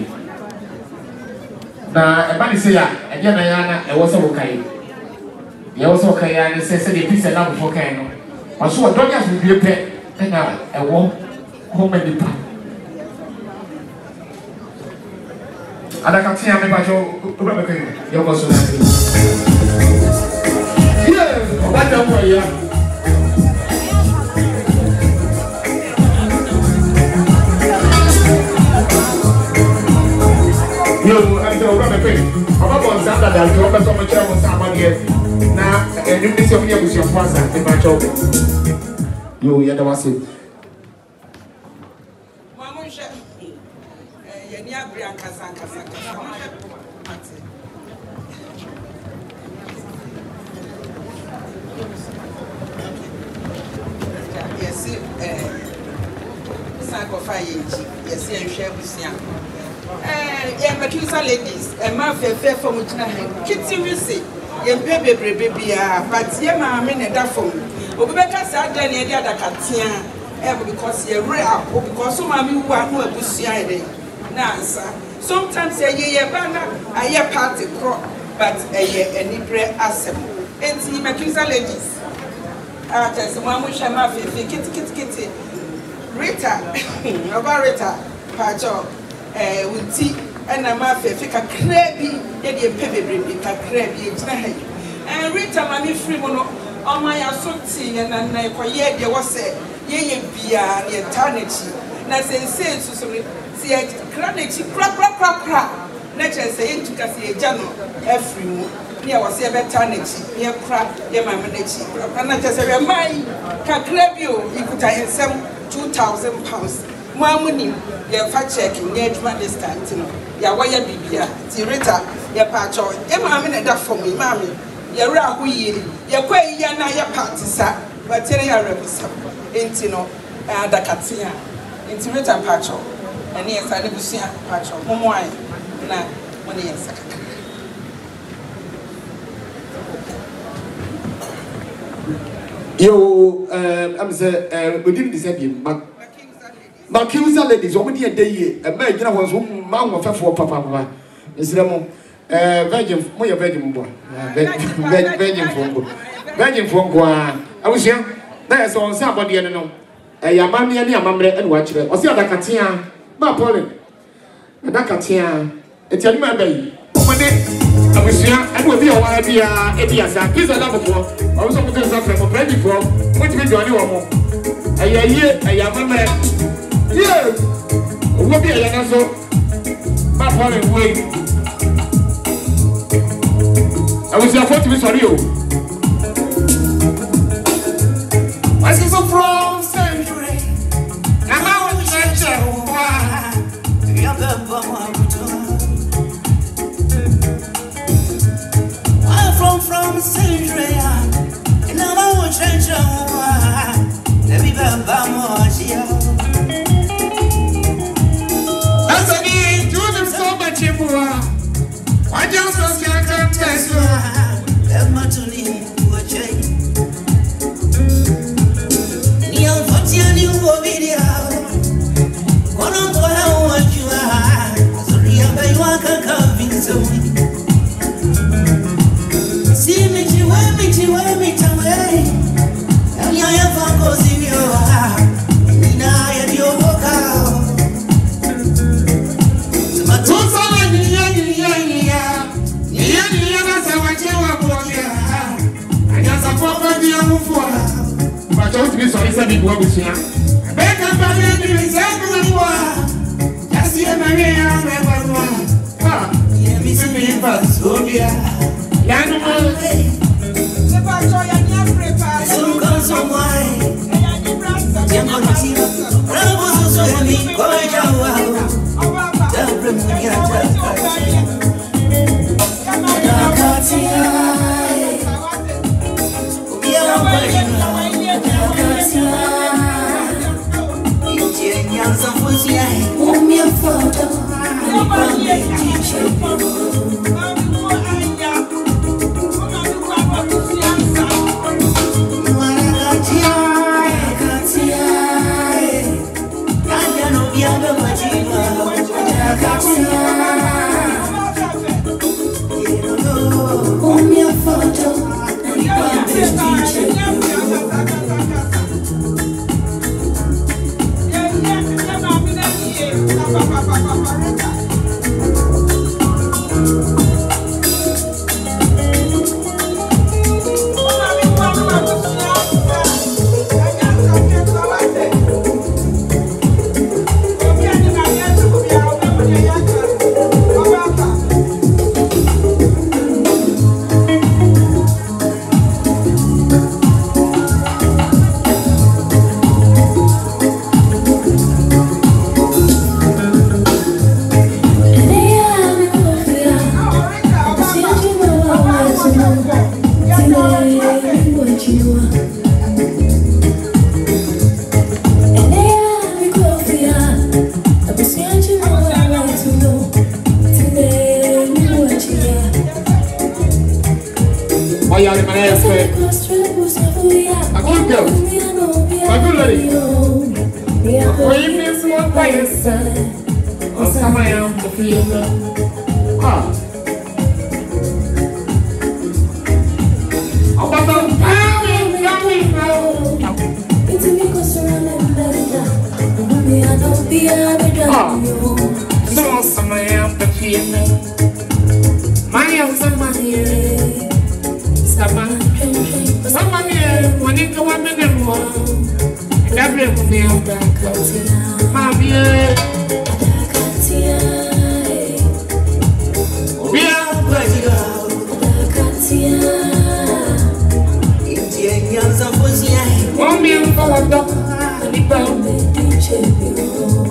na e ba ni se ya e je na ya na e wo se wo kai ye wo se wo kai ya ni se se de pise na bo kai no wa so do ya so bi pe e na e wo ho me ni pa ada ka tia me ba jo ko ba kai ye wo so na ye o ba ta mo ya yo, I'm the rubber pig. I'm about Santa that you offer so much of someone here. Now, and you miss your here with your father in my job. You, you're the one saying. Mamma, you're near Bianca Sanka Sanka. Yes, Sanko Fire, yes, and share with you. Eh, yeah, but you ladies, and my fair fair from which I had kitty will say, yeah, baby, baby, but yeah, my men at that phone. But because I done the other Katia, ever because you're rare, or because some of you are no pussy idea. Now, sir, sometimes a year banner, a year party crop, but a year any prayer assembly. And see, my ladies. Ah, there's one which I'm a kitty, kitty, kitty. Rita, about Rita, Pacho. Eh, with tea and a mafia, a crabby, yet a pebble, a crabby, and Rita Mammy Frimono on my assaulting and I quiet there was a ye be an eternity. Now say, say to some see a cranity, crap, crap, crap, crap. Nature saying to Cassie a journal, every near was a eternity, near crap, near my manage, and I just say, my can crab you, you could have some two thousand pounds. More money, you're fat checking, yet my distance. ya waya bibia ti Rita ya pa cho e ma me na da fom e ma me ya ra ho yie ya kwa ya na ya party sa ba tere ya rebusa enti no adakatia enti Rita pa cho ene ya sa rebusia pa cho momo ai na woni ya sa kaka yo um I'm say uh we didn't decide him but Makiusa ladies, what we did day, a man, you know, was one man of for papa. Is there more? Virgin, more virgin boy. Virgin phone. Virgin phone. I was young. There's on somebody, I don't know. A yamami and yamamre and watch it. Or see a Katia, but Pauline. A Katia, a tell my baby. One day, I was young, and will be a while be a Edias. Please, I love a boy. I was going to suffer for plenty for what we do anymore. A year, a yamame. Yeah, we'll be a young so. My father, wait. I was your to be sorry. I see some from century. I'm out of the center. I'm from from century. And I'm out of the center. Let me back more. I just was going to test you. Let my tuni to a chain. Neon Fortian, you will be there. One on what I want you are. So the other you are coming soon. See me, you wear me, you wear me away. And you have a cause in your heart. And I am your vocal. So my two son. But don't be sorry, said it was here. Back up and let me resemble the war. Just hear my name, never one. Ah, yeah, Miss Pimpa, so yeah. Yanumal, the pastor, and your prepare. Soon comes some wine. Yamanti, Ramos, so me, quite a while. Tell them,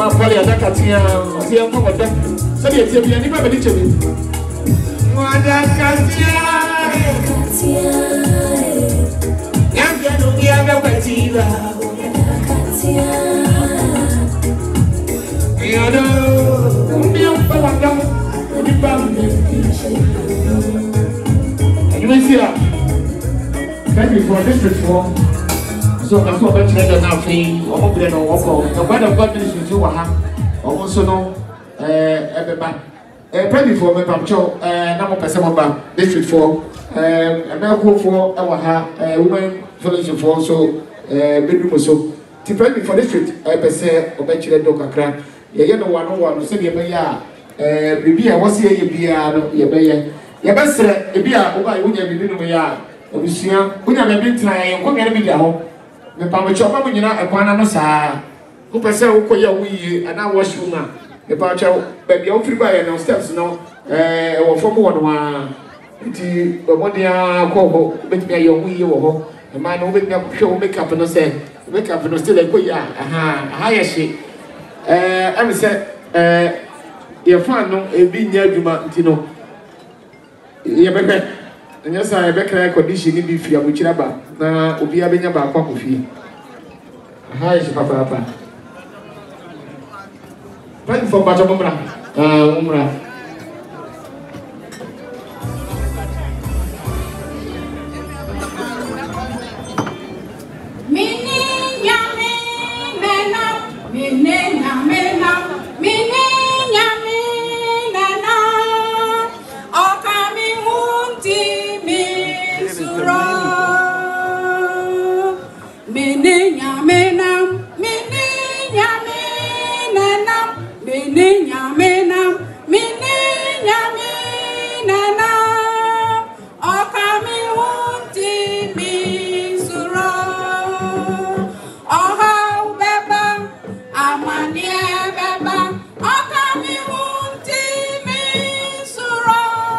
Mama Polly Adakatia, Sia Moda, Sadia Tia, never did you. Adakatia, Yanga, Yanga, Patila, you may see that. Thank you for District four. So that's what I'm going to now say. I'm going to walk on. The word of God ministry to Waha. I also know everybody. Pray for me, Pamcho. Number person of District four. I'm now go for Waha. Women fellowship for so bedroom so. To pray for District, I per se obey the dog a crack. You know one one say you ya. Bibi I was here. You be a you be a. You best say you be a. Oba you won't be doing ya. Obusia kunya me bi tran ko ngere bi dia ho me pa me chopa mo nyina ekwana no saa ko pese wo koya wo yi ana washroom a me pa cha ba bia wo free ba ya no steps no eh wo fo mo wo no a nti bo dia ko ho be ti ya wo yi wo ho e ma no be nya hwe wo make up no say make up no still ko ya aha aha ya shi eh am say eh ye fa no e bi nya adwuma nti no ye bebe nya sa e be kra condition ni bi fi abuchira ba na obi abenya ba akwa kofi aha ye papa papa pan for ba jomra ah umra mini nyame nena mini nyame na mini nyame nena okami hunti misura mini nyame na mini nyame nena mini nyame na mini nyame nena okami hunti misura oha beba amania beba okami hunti misura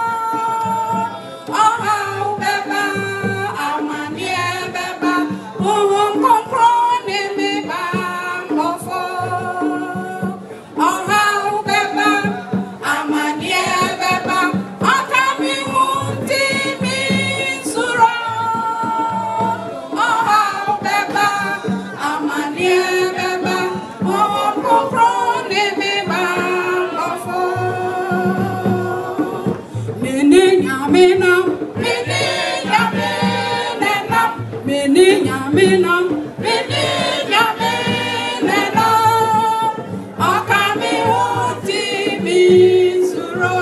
oha beba amania beba uhum comprone me ba mofo oha beba amania beba okami hunti misura oha beba amania beba uhum comprone me ba mofo mini nyame na mini nyame na mini nyame na mini nyame na okami hunti misura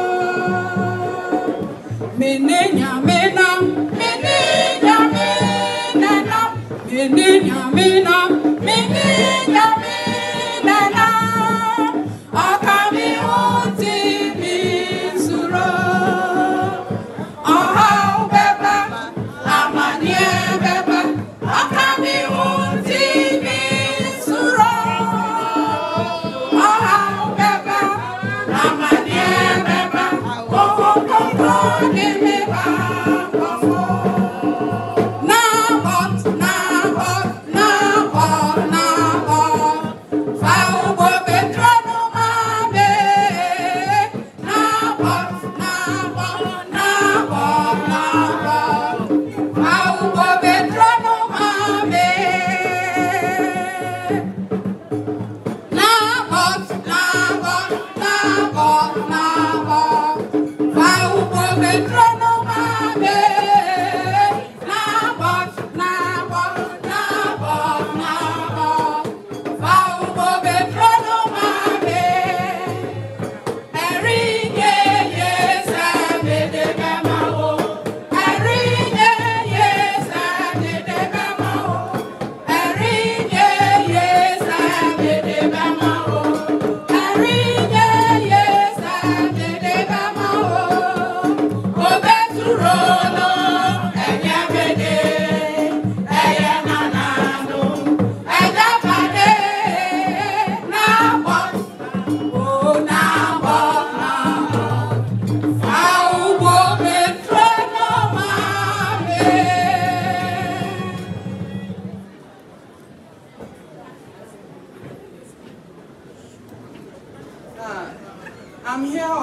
mini nyame na mini nyame na mini nyame na mini nyame na okami hunti misura oha beba amanie beba okami hunti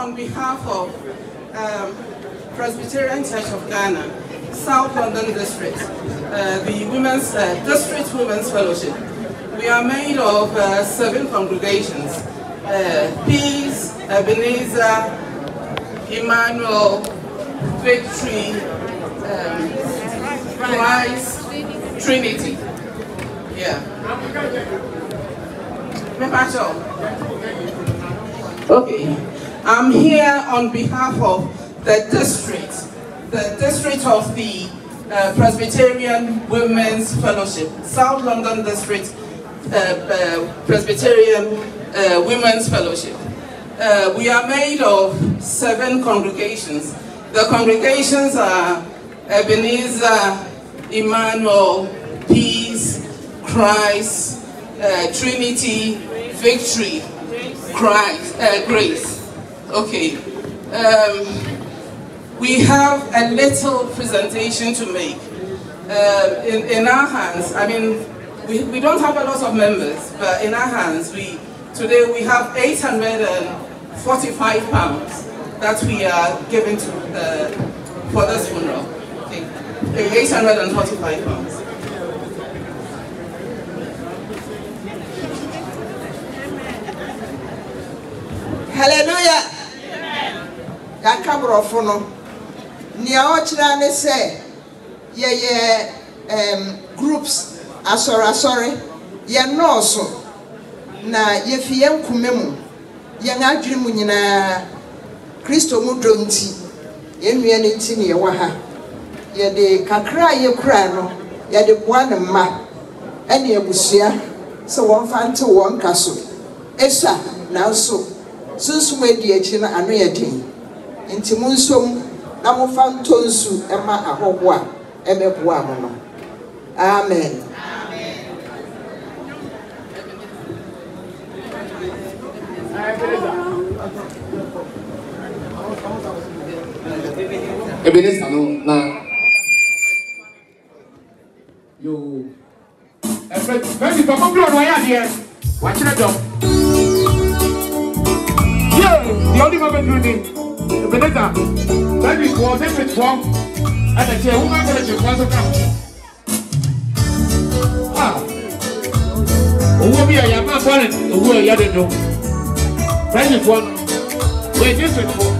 on behalf of um, Presbyterian Church of Ghana, South London District, uh, the Women's uh, District Women's Fellowship. We are made of uh, seven congregations: uh, Peace, Ebenezer, Emmanuel, Victory, um, Christ, Trinity. Yeah. Okay. I'm here on behalf of the district, the district of the uh, Presbyterian Women's Fellowship, South London District uh, uh, Presbyterian uh, Women's Fellowship. Uh, we are made of seven congregations. The congregations are Ebenezer, Emmanuel, Peace, Christ, uh, Trinity, Victory, Christ, uh, Grace. Okay. Um, we have a little presentation to make. Uh, in, in our hands, I mean, we, we don't have a lot of members, but in our hands, we today we have eight hundred forty-five pounds that we are giving to uh, for this funeral. Okay. eight hundred forty-five pounds. Hallelujah. Yakabrofo nia ochira ne se ye ye um groups asore asore ye nọọsụ na ye fie nkume mu ye ngadwiri mu nyina Kristo mu donti ye nua ne nti ne ye wa ha ye de kakra ye kura no ye de boa ne ma ene abusua se won fa nte won kaso esa na so sunsun edi echi na ano ye den nti mu nsom na mo fa ntonsu ema ahobo a emeboa mo no. Amen. Ebenezer no na yo efet very papa blow no ya there watch the job yo the only moment doing it Ebenezer that is was it wrong and the chair woman going to was come ah owo bi ya ma for it owo ya de do that is one wait this is for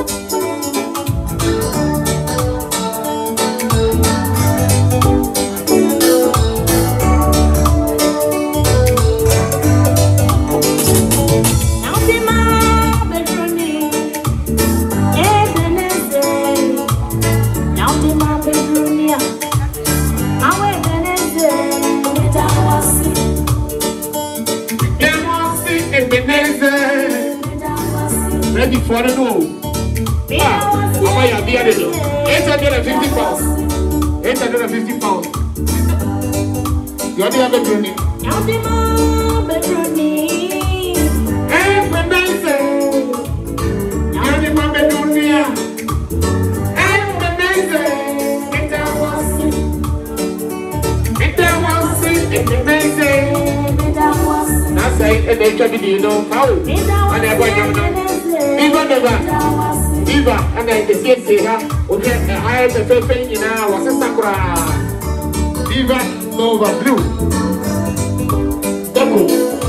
ready for the no. Ah, how much you bear it? eight hundred fifty pounds. eight hundred fifty pounds. You only have a journey. You only have a journey. Hey, Ebenezer. You only have a journey. Hey, Ebenezer. It was it. It was it. Ebenezer. That's it. And they can be you know how. And I want you to know. Viva Nova, Viva, and I can see it here. Okay, I have the paper in our was a Sakura. Viva Nova Blue. Deco,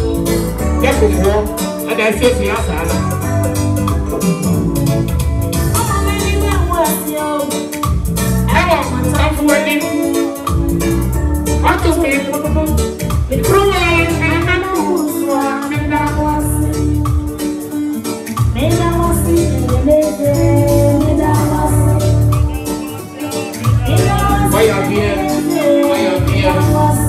Deco, and I see it here. I want some wedding. What to say? The crew and I know. Why are we here? Why are we here?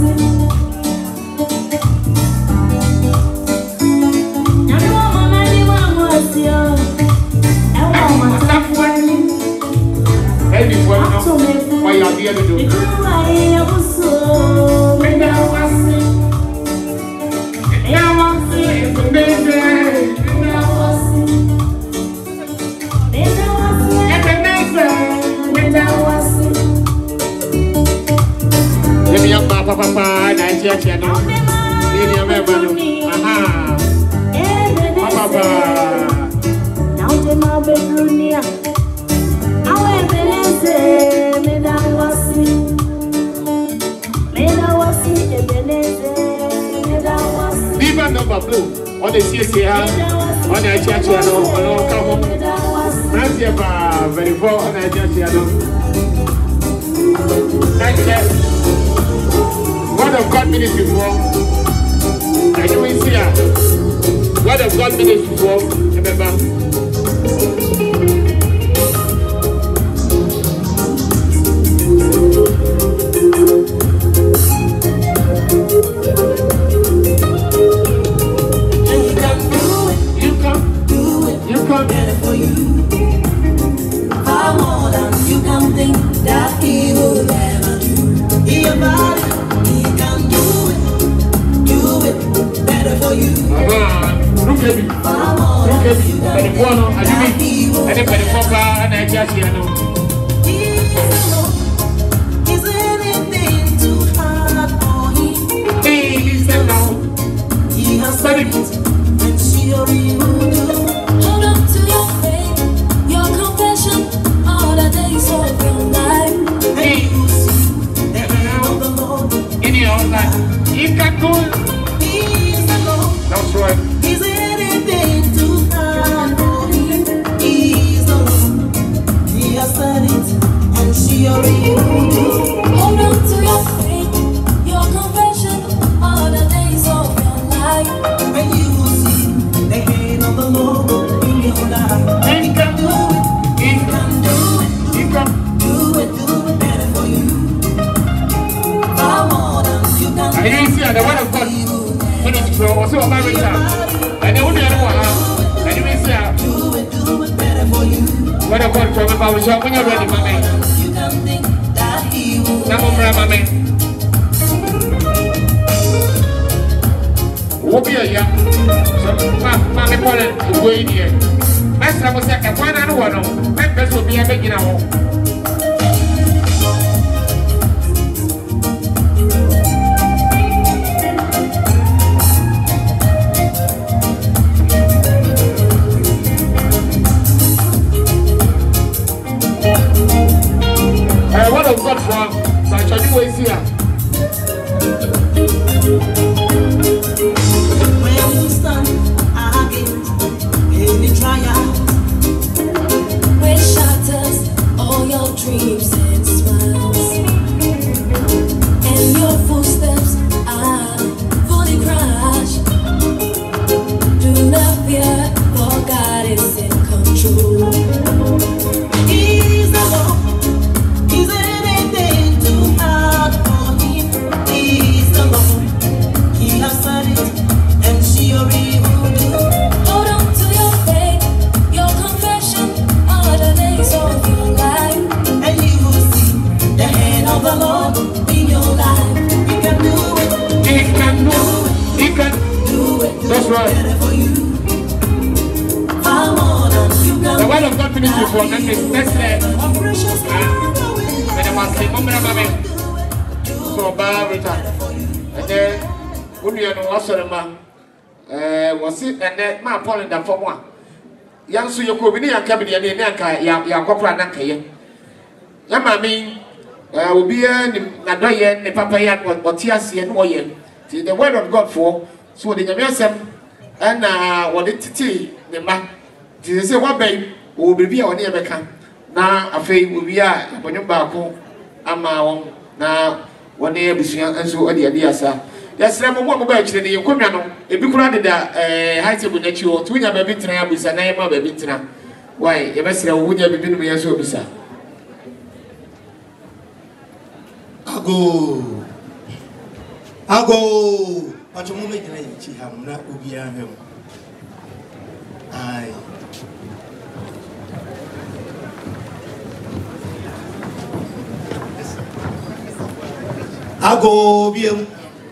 Why are we here to do? Papa, papa, na chia chia no. Ni ni ameba no. Aha. Papa, papa. my bedroom near. I went Benese, made I was made I was in Benese, made I was. Viva number blue on the C C R, on the church, on all come home. Nancy, very poor on the church. Thank you. Word of God ministry for. I know it's here. Word of God ministry for. Remember. Better for you. Far more than you can think that he will ever do. He about it, he can do it, do it better for you. Look at me. Far more Look at than me. you But the can one on think that he will and the Papa and I just hear no. He's alone. Is anything too hard for him? He is alone. He has done it, and she already will do. Hold on to your faith, your confession, all the days of your life. And you will see the hand of the Lord in your life. He can do it. He is alone. That's right. Is anything too hard for him? He is alone. He has done it, and she already will do. Hold on to your faith, your confession, all the days of your life. And you will see the hand of the Lord in your life. He can do it. He can do it. He can do it, do it better for you. Far more than you can. I didn't see the word of God. When it's pro, also a marriage. And the only one, and you will see. Do it, do it better for you. What of God from about which when you're ready, my man. You can think that he will. Now, my man. Won't be a young. So, Mammy Pollen, wait here. Master was like a one and one. Members will be a beginner. I want to God for such a new way here. When you stand against any trial, which shatters all your dreams and smiles, and your footsteps are fully crushed. Do not fear, for God is in control. He's the Lord. Is anything too hard for him? He's the Lord. He has said it, and she already will do. Hold on to your faith, your confession, all the days of your life, and you will see the hand of the Lord in your life. He can do it. He can do it. He can do it. That's right. Better for you. Far more than you can. The word of God ministry for them is next level. A precious God. And I must say, Mama, so bad return. And then, when you know what's the man, was it and then my pollen that for one. Young so you could be near Cabin and Yanka, Yakopra Nanka. Yama mean, will be a Nadoyan, the Papayan, what Tiasi and Oyen. The word of God for, so the Yamism and uh, what it tea, the man. They say, what babe will be on the American. Na afei obi a abonyo baako ama won na wone abusua enso odi adi asa yasra mo mo ba kire ne yekomwa no ebi kura de da eh haite bu nachi o tunya ba bi tena abusa na yema ba bi tena why ye besra wo nya bibi no yeso obisa ago ago pacho mo me gina yichi ha na obi a hwem ai ago biem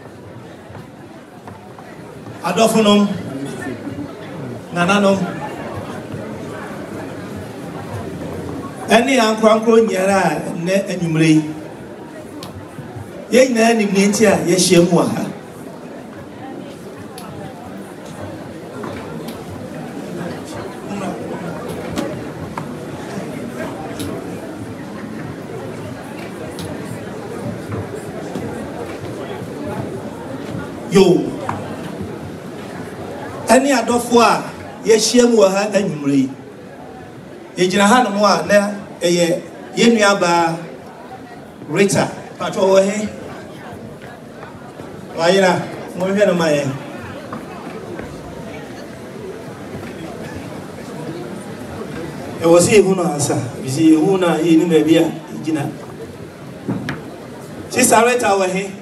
adofonom nananom eni ankwankro nyara ne anwumre ye nyina ni mnenti a ye hyemu ha Yo. Any adofwa ye shemu wa ha anwumre. Ye gina ha no mo a na eye ye nuaba Rita patro wo he. Wayira mo hwe no maye. E wosi ehu no asa. Bisi ehu na ye ni ma bia gina. Sister Rita wo he.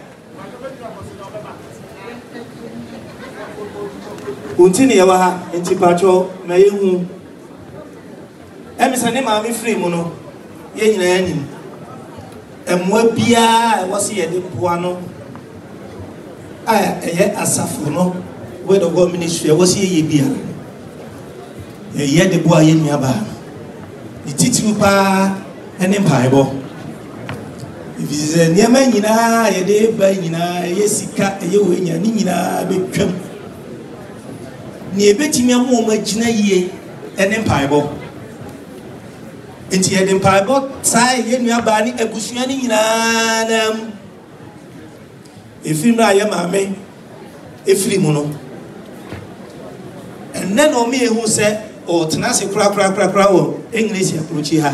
Untini ya waha enti patro ma yehu emisa ne ma me free mu no ye nyina yanim emwa bia wose ye de boa no aya eye asafo no word of God ministry wose ye bia ye ye de boa ye nuaba ni titiru pa ene mpaibo ibize niema nyina ye de ba nyina ye sika ye we nya ni nyina betwam ni ebetimi amu ma gina yie ene mpaibo enti ye de mpaibo sai ye nuaba ni abusua ni nyina nam efiri na ye maame efiri mu no enne no me ehu se o tenase kra kra kra kra o English approach ha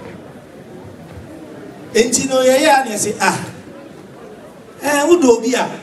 enti no ye ya ne se ah eh udo bi a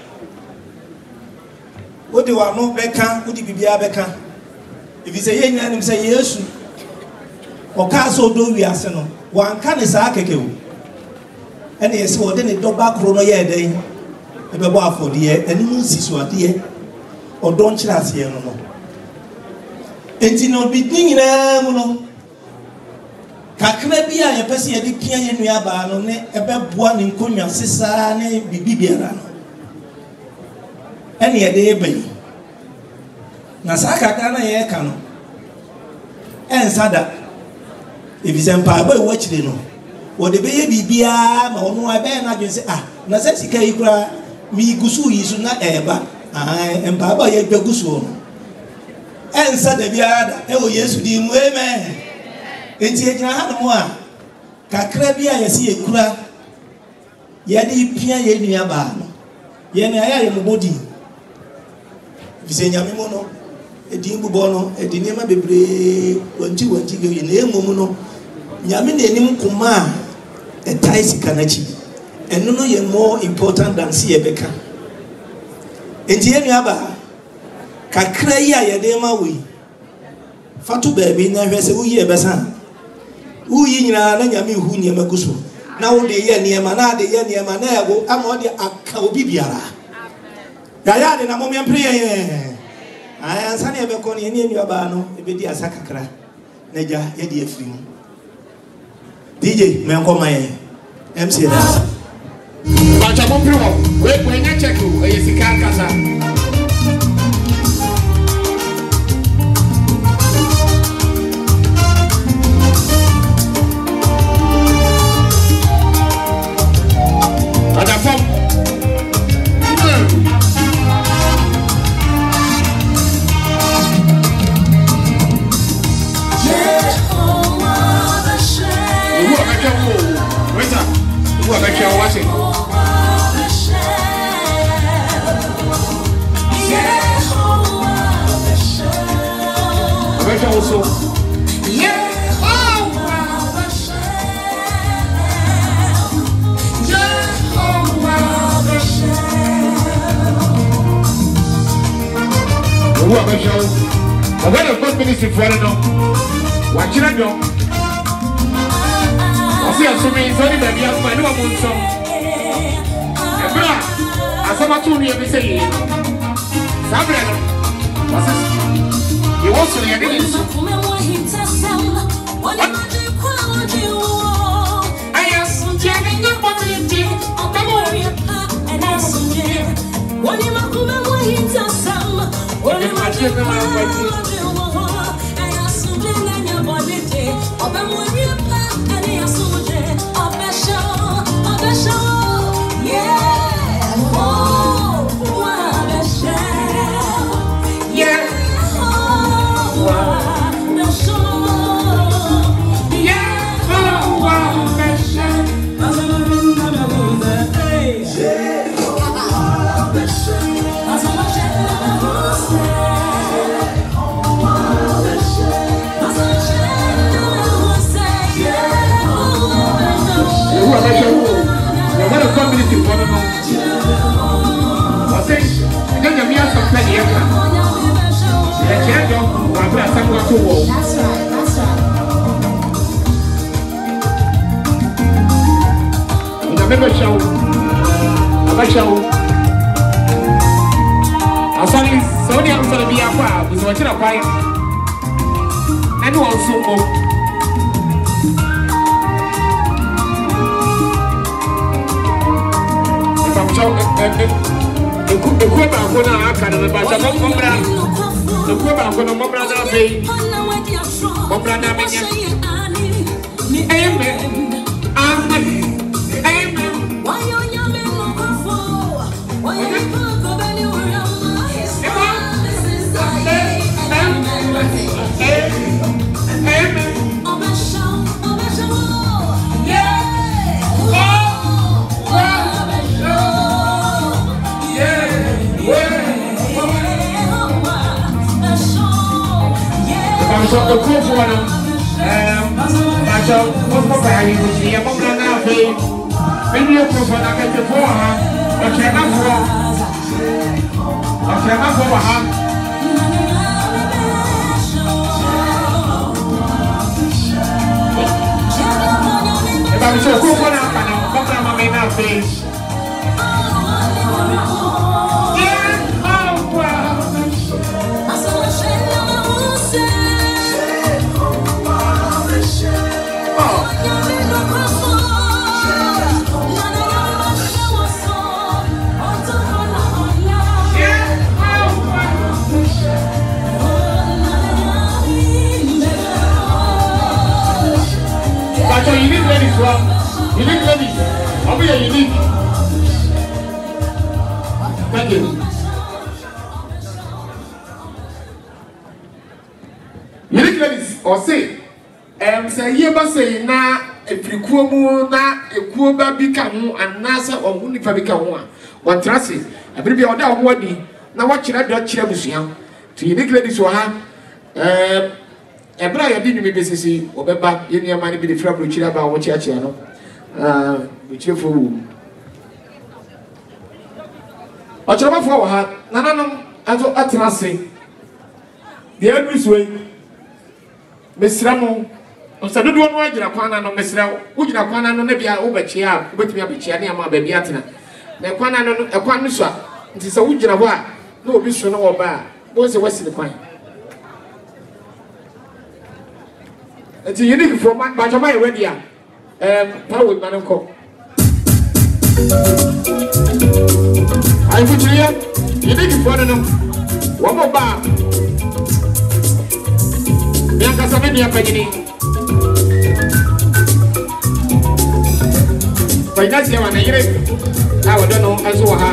wodi wa no beka wodi bibia beka if you say ye nyina nim say Yesu o ka so do wi ase no wan ka ne sa keke o ene ye se wo de ne do ba kro no ye den e be bo afode ye ene mu siso ade o don kira ase ye no no enti no bi nyina mu no kakra bi a ye pese ye de pia ye nua ba no ne e be boa ne nkonwa sesa ne bibi biara no ene ye de ebe na sa kakra na ye ka no ensada ebizempa ba wo chire no wo de be ye bibia ma ono abe na dwen se ah na se sika yi kura mi gusu yi so na eba ah empa ba ye gbegusu no ensada biara da e wo Yesu di mu amen enti e gina ha no a kakra bia ye se ye kura ye de pia ye nua ba no ye na ya ye mobodi bizenya memo no edin bubo no edin ma bebre wanti wanti ge na emom no nyame na enim kuma etai sika na chi eno no ye more important than see ebeka enti enu aba kakra yi a ye de ma we fatu baabi na hwese wo yi ebesa wo yi nyina na nyame hu nyema guso na wo de ye niema na de ye niema na ego ama wo de aka obi biara ya ya de na mo me mpre ye aya sane ebe ko ne eni aba no ebe di asa kakra na ja ye di afiri mu D J me nko maye M C da ba cha mo mpre wo we ko nya check o e sika kasa ada fam Who are you watching? I also. Yeah. Who are you? I'm going to put ministry for it now. Watch it now. I so me sorry baby I'm my no one song. Ebra asama tu ni be say Sabra what's this you want to hear this I am jamming your body and I am one in my kuma wa hita sam one in my children I am something in your body obam wa and I am so yeah, oh, wow, the shell, yeah, oh, wow, the show, yeah, oh, wow, the shell. As I remember the hey, yeah, oh, wow, the shell. As say, then you have some plenty of time. The change of what I said was to walk. That's right, that's right. The member show, a show. I saw this, so the answer to be a fire was watching a fire. And also more. The Kuba Kona Akana, but I'm not Mobra. The Kuba Kona Mobra Bay. Mobra Namenya. Amen. Amen. Amen. Why you yamming for? Why you talk of anywhere else? This is the Amen. Amen. On my show, on my show. Yeah. Oh. I'm so the cool for them. Um, I'm so what's my value to see? I'm not now paying. Maybe you're for that get before her. But you're not for. But you're not for her. If I'm so cool for them, I'm not now paying. So you need ladies, well, you need ladies. I'll be a unique. Thank you. Unique ladies, or say, um, say, you must say, na, if you come, na, a kuba become, and nasa or unifa become one. One trusty, a baby or that worthy. Now, what should I do? Chilabusian to unique ladies who have, um, Ebra ya dinu mi besisi obeba ye ni amani bi de fra brochira ba wo chi achi ano ah brochira fo wu ochoro fo wo ha nananom azo atena se de adus we mesra mo osadodo no agira kwana no mesra wo gira kwana no na bia wo bachi a wo betimi abachi ne ama ba bia atena na kwana no ekwan no so a nti se wo gira ho a na obi so no wo ba bo se wasi de kwan. It's unique for my Bajamai ready. Um, power mananko. I put you here. Unique for them. One more bar. Bianca Savania Pagini. By that's the one I hear it. I don't know as well.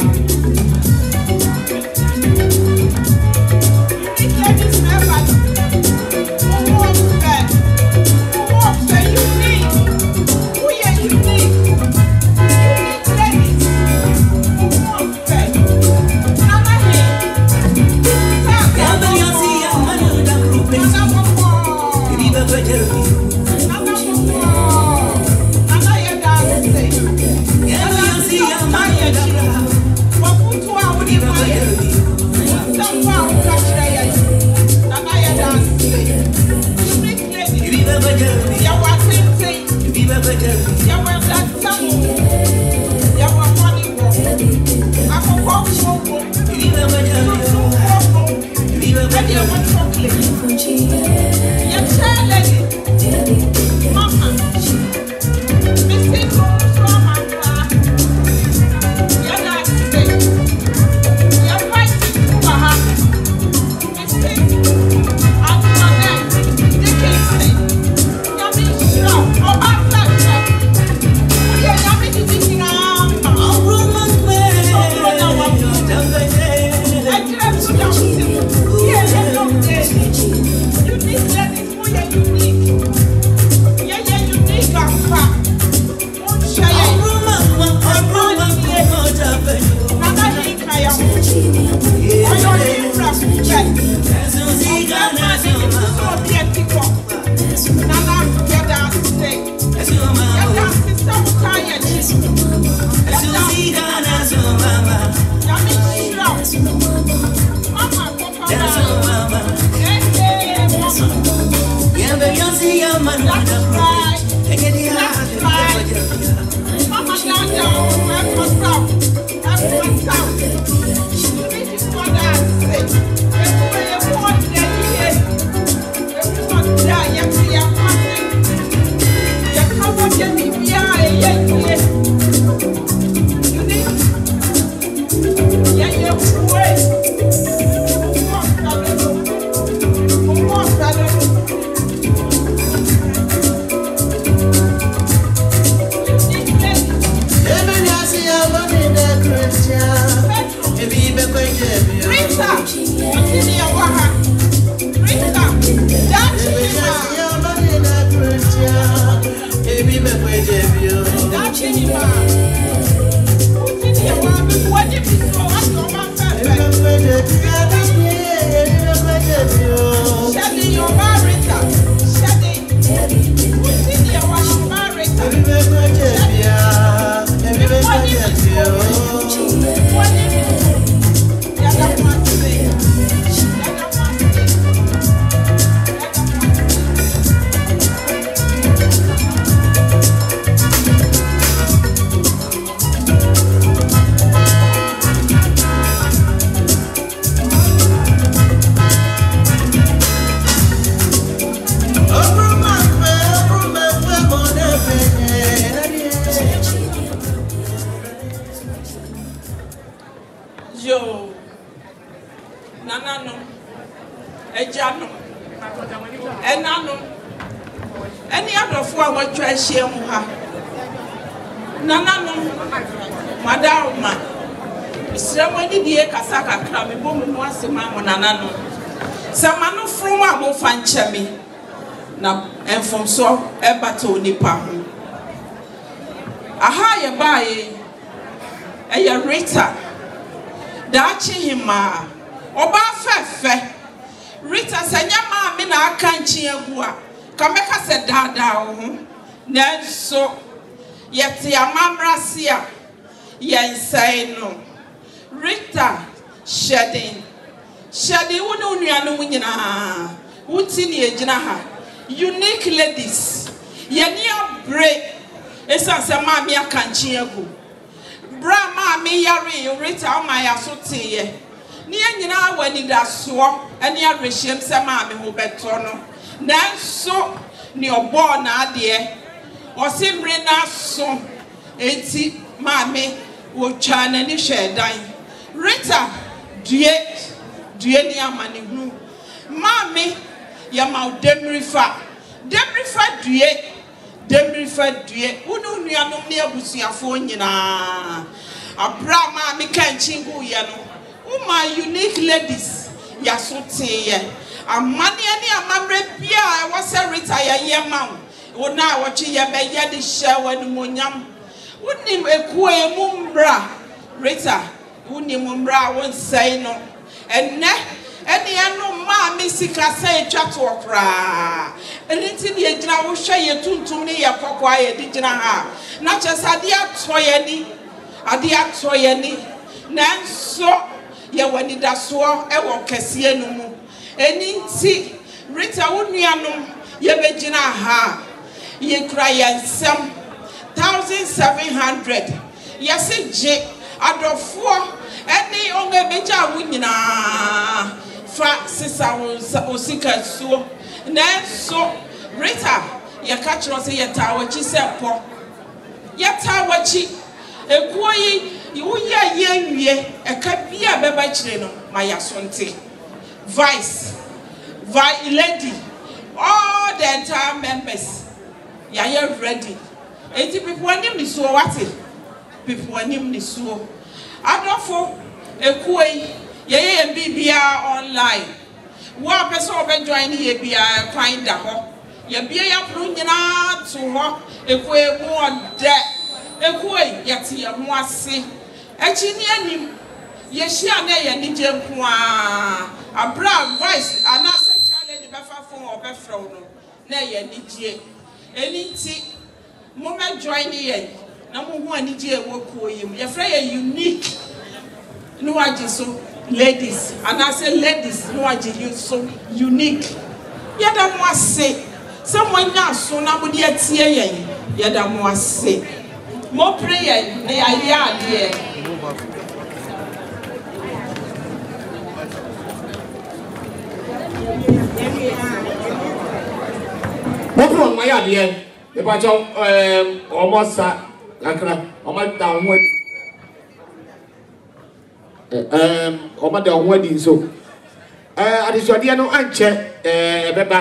na enfomso ebato nipa ho aha ye bae eya Rita daachi hima oba fefe Rita sanya ma me na aka nchi egu a kameka se dada ho nanso yete amamrase a yensai no Rita shedding shedding wonu nuanu nyina wuti ni ejina ha unique ladies yenia break esa se ma mi akanchi egu bra ma mi yare Rita o ma ya so teye ni anyina wani da so ene arehiem se ma mi ho beto no nanso ni obo na ade o se mre na so enti ma mi wo twa na ni hwedan Rita due due ni amane hu ma mi ya ma demrifa demrifa due demrifa due unu nuanom ne abusuafo nyina abra ma me kanchi hu ye no uma unique ladies ya so teye amane ne amamre bia e wose Rita ya ye ma wo na wo twe ye be ye de hye wanu monyam unim ekuo emumbra Rita unim mbra won sai no enne eni anu ma mi sika sai twato okra enti ne agina wo hwe ye tuntum ne ye kokwa ye di gina ha na chesade atoye ni ade atoye ni nanso ye wani daso e wo kese enu mu eni nti Rita wonuanom ye begina ha ye kra ye nsem one thousand seven hundred yesi je adofo eni onge beja wunyina fa sisa osika suo nanso Rita ya kachiro se yeta wachi sepo yeta wachi ekuo yi wuya ye nwie eka bia beba kire no maya sonte vice vice lady all the entire members ya ye ready enti people anim ni suo wate people anim ni suo adofo ekuo yi ye ye bibia online wa person obe join ye bia find da ho ye bia ya pro nyina to ho ekuo emu ode ekuo ye te ye mo ase echi ni anim ye hia na ye ni je nko a abra voice ana se challenge be fa phone obe frɛ no na ye ni je eni nti mo me join ye na mo hu ani je wo kuo yim ye frɛ ye unique no waji so ladies and I say ladies no waji you so unique yada mo ase someone nya so na mo de atie yen yada mo ase mo prayer na ya ya ade mo pro ma ya ade e ba jo em almost akra o ma da ho um oma da wedding so eh adisuade no anche eh beba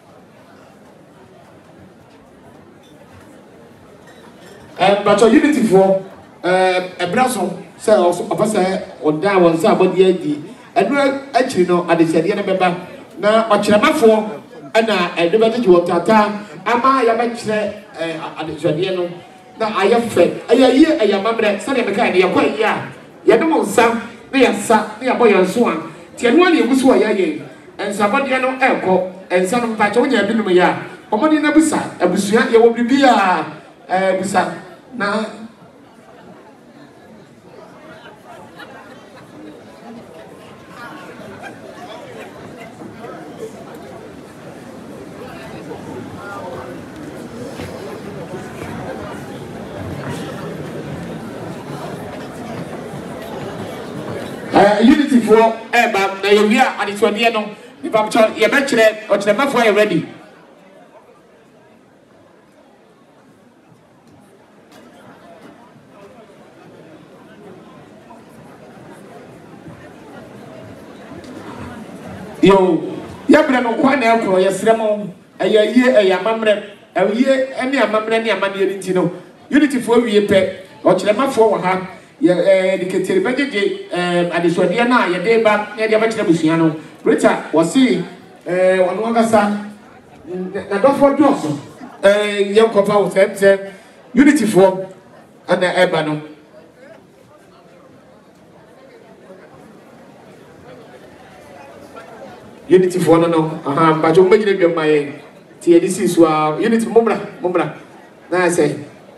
eh but unity for eh ebraso say opasa oda won say abodi adi enu akiri no adisuade no beba na okiremafo na edebete ji wotata ama ya be kire eh adisuade no na ayefe ayaye ayamamre say me kai ne yakwa ya yɛde mo nsa na yɛsa na yɛbɔ yɛn so a tie no ali egusu wɔ yɛyɛ nsabɔdeɛ no ɛkɔ nsa no mpakyɛ wonya bi nom yɛ a ɔmɔde na busa abusua yɛwɔ biribi a ɛɛ busa na unity for eba na ye wia adetwade no nipa mcho ye be kire o kire mafo ye ready yo ya bre no kwa na ekro ye sremo eya yie eya mamre ewie ene amamre ne amane ye nti no unity for wie pe o kire mafo wo ha ye eh diketiri bejeje eh adeswade na ye de ba ye de ba kire busua no Rita wasi eh wonu agasa na dofo doso eh ye kopa wo tete unity for ana eba no unity for no no aha ba jo mbegire bi ma ye ti edi si so a unity mumra mumra na say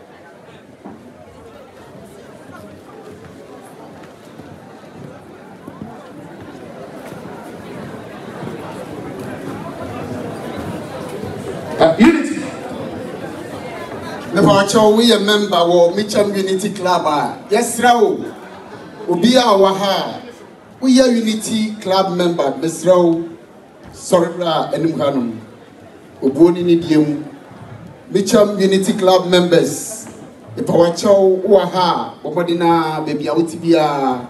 unity. The Pacho, we a member of Mitcham Unity Club. Yes, Rao. Ubia Waha. We are Unity Club member, Miss Rao, Sorra, and Mhanum. Ubuni Nidium. Mitcham Unity Club members. The Pacho Waha. Obadina, baby, I would be a.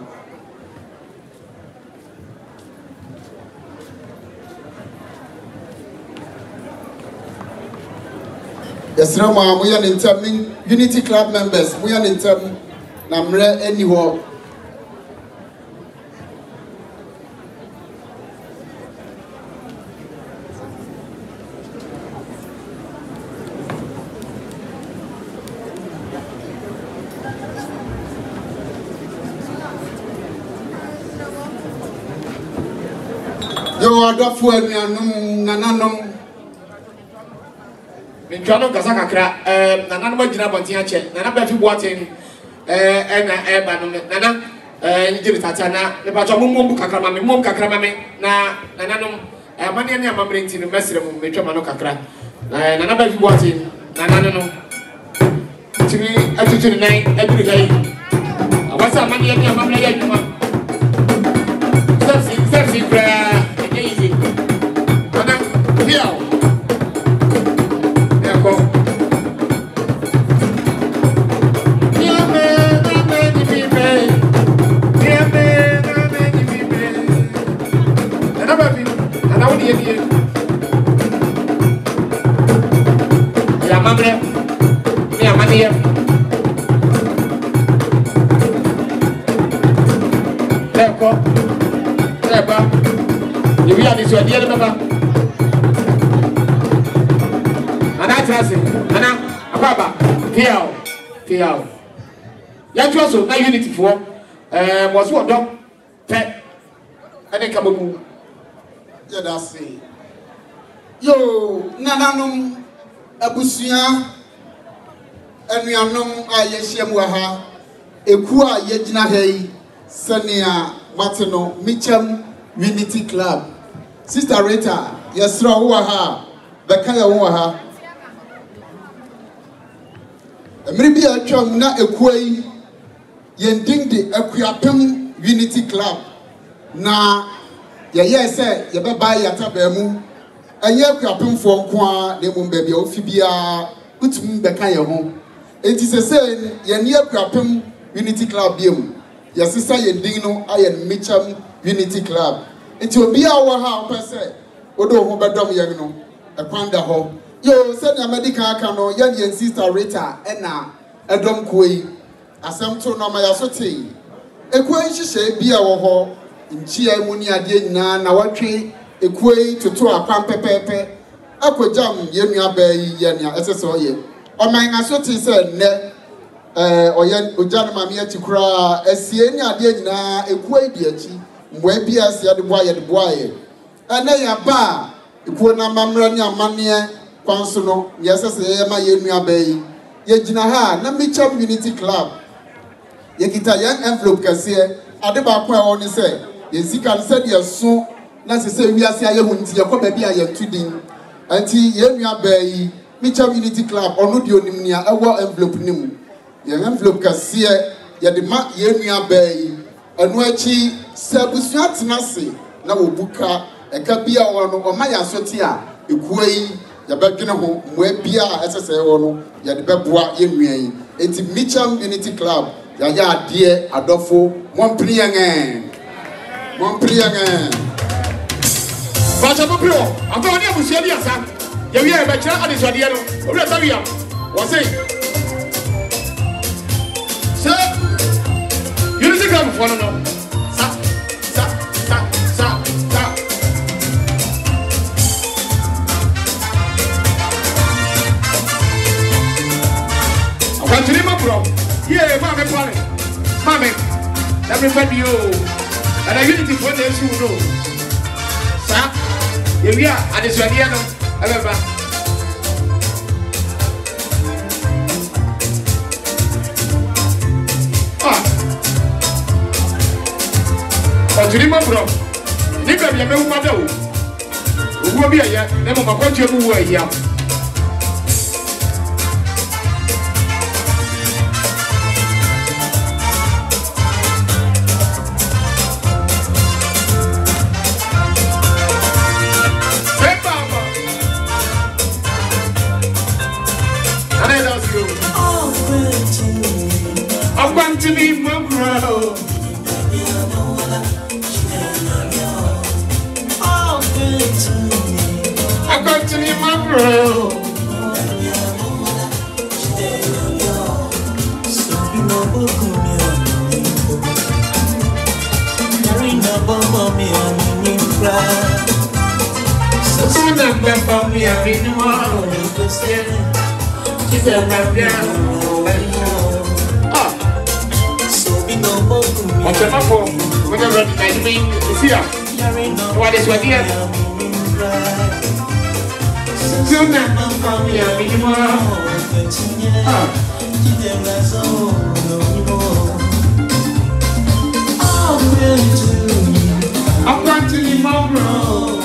Yes, Rama, we are in term Unity Club members. We are in term Namre anywhere. Yo, I don't feel me, Nananum. Ntwano kasa kakra eh nana no magina bonten ache nana ba fi boaten eh na eba no nana eh njiri tata na me ba cho mummu kakra ma me mum kakra ma me na nana no eh amane ne amamre nti no mesre mu metwa ma no kakra eh nana ba fi boaten nana no no tiri atuturi nai aduri gai awasa amane ne amamre ya dwuma sexy sexy kra easy nana here ya mamre ni amania leko leba you we are this one dear baba ana trase ana ababa piao piao ya twaso na unity for eh was what dog pe ene kabogu ya da say yo nananum abusuya anuanom a yehia mu ha eku a yegina ha yi sania mateno Mitcham Unity Club Sister Rita yesra wo ha beka ya wo ha emri bi atwam na eku yi yendinde akuapem Unity Club na ye yes say ye be buy yataba mu anye akuapem fo nko a na mu baabi a ofi bia utum beka ye ho enti se se ye ne akuapem Unity Club biem ye sister ye din no aye Mitcham Unity Club enti obi a wo ha opese odo ho bedom ye no e kwanda ho yo se na medical aka no ye ne sister Rita e na edom koi asem to no ma ya so tee ekoi hihye bi a wo ho nchia mu ni ade nyina na watwe ekoi toto apam pepepe akojam ye nua ba yi ye nua esese oye o man aso tee se ne eh oye oja na mame ati kura asie ni ade nyina ekuo edi achi mboa bi asia de boa ye de boa ye ene ya ba ekuo na mamra ni amane kwanso no yesese ye ma ye nua ba yi ye gina ha na Mitcham Unity Club ye kita yan envelope kase ade ba kwa won se ye sika se de so na se se wiase aye hunti ye ko ba bi aye tudin anti ye nua ba yi Mitcham Unity Club onu de onim nia ewo envelope nim ye envelope kase ye de ma ye nua ba yi anu achi sabusu atenase na obuka eka bia wono o ma ya soti a ekuo yi ya badwene ho mwa bia esese ho no ya de beboa ye nua yi enti Mitcham Unity Club ya ya ade adofo mompri yen mompri yen Bacha popro ato ni abusia dia sa ya wi e be kira ade so ade no obi ata wi am wo say so Unity Club for no sa sa sa sa sa Continue my bro. Yeah, mama, mama, mama. Everybody, yo. And I Unity for the issue, no. Sir, here we are. And it's ready, no. However, ah. Continue my bro. Nika bi ame uma dawo. Owo bi aya, na mo makwaje mu wo aya. To be my bro. I got to be my bro. So now remember me, I mean, you she's a man. On se fait pour venir le timing ici là. On va les choisir. Si on a un famille à minimum. Ah. I'm going to leave my bro.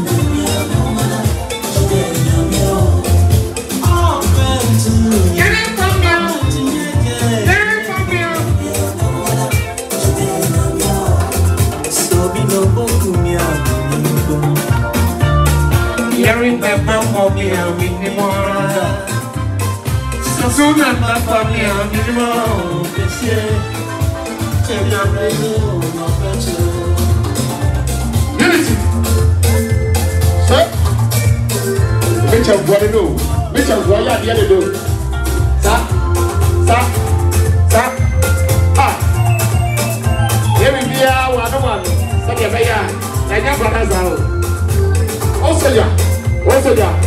Get it from now. Remember for me a minimum. So soon I'm not for me a minimum. This year, tell me I'm ready, no better. Unity. Sir, Mitcham, what do you do? Mitcham, what are you doing? Sir, sir, sir. Ah, here we are. One one. Say your baby. I never has out. Also, yeah. What's it down?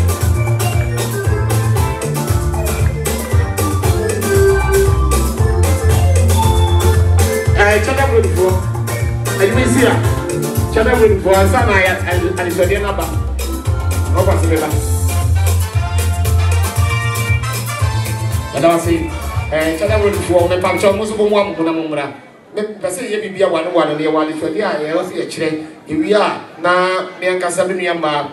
Eh, chata word for. I didn't see her. Chata word for. Some I and it's a dinner bar. No possible. And I say, eh, chata word for. Me pam chom musu bumwa mukuna mumra. Me pese ye bibia wanu wanu ne wali so dia ye o se chire. Iwi a na me ankasa bi nua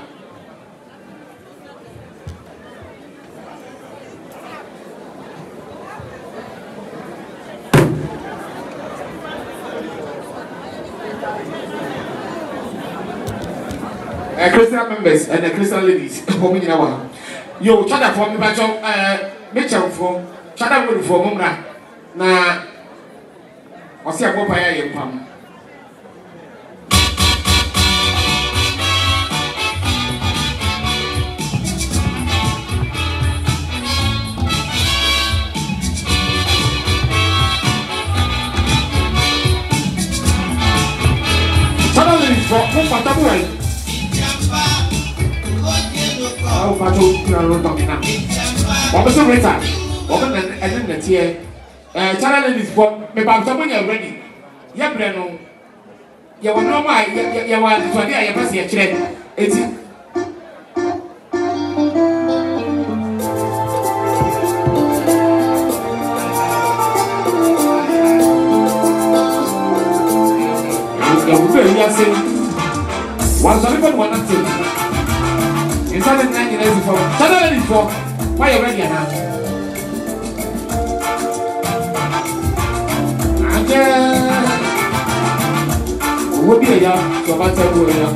Uh, Christian members and the Christian ladies, home in our yo, Chada for me, but uh, Mitcham for Chada would for Mumra. Na, or see a Popaya and Pam. Chada ladies for Patabuai. Oh, Pato, you are not talking now. What was the rita? What was the end of the tear? eh channel ladies for me ba so when you ready ye bre no ye wo no ma ye ye wa so dey ye pass ye kire eti ya wo be ya say one sorry for one thing inside the nine years for channel ladies for why you ready now wo bi ya so ba ta wo ya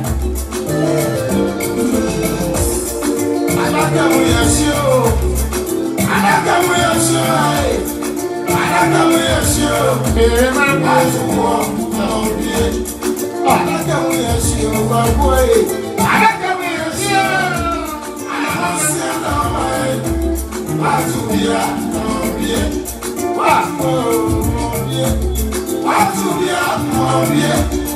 alaka wo ya sho alaka wo ya sho alaka wo ya sho eh ma ba wo na obi alaka wo ya sho ba boy alaka wo ya sho alaka wo na mai ba tu ya na obi wa obi wa tu ya na obi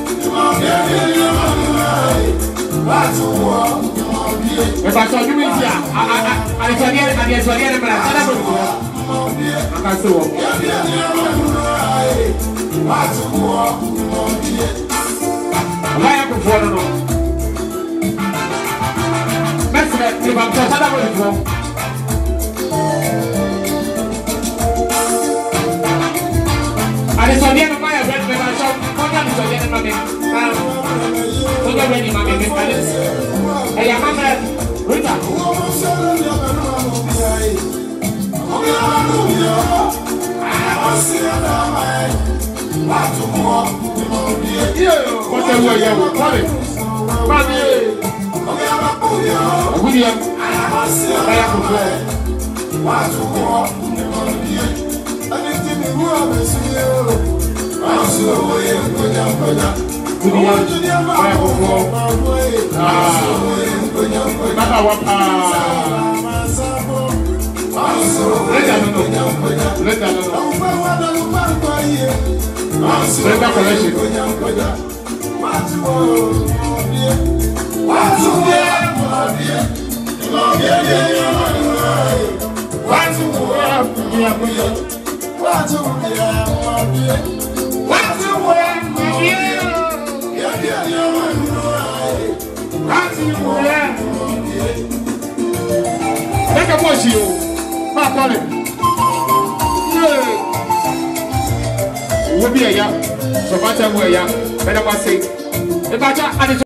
e faccio di minchia a a risalire a risalire per la sala per a caso vai a per fuori no mentre ti va a sala per fuori a risalire vai a per la sala quando risalire ma che Oga ready mama me pale. Eh ya mama Rita. What are you here? Pale. Mami. Agudi ya. Aya kufa. Watu kwa nimwambie. Anything you want to see. Aso we ngoja ngoja. Dunia, saya bohong. Ah, bapa wapa. Leda nono, leda nono. Leda collection. Make a push you. Ma pale. Wo bi eya. So ba ta wo eya. Be na kwa say. E ba ja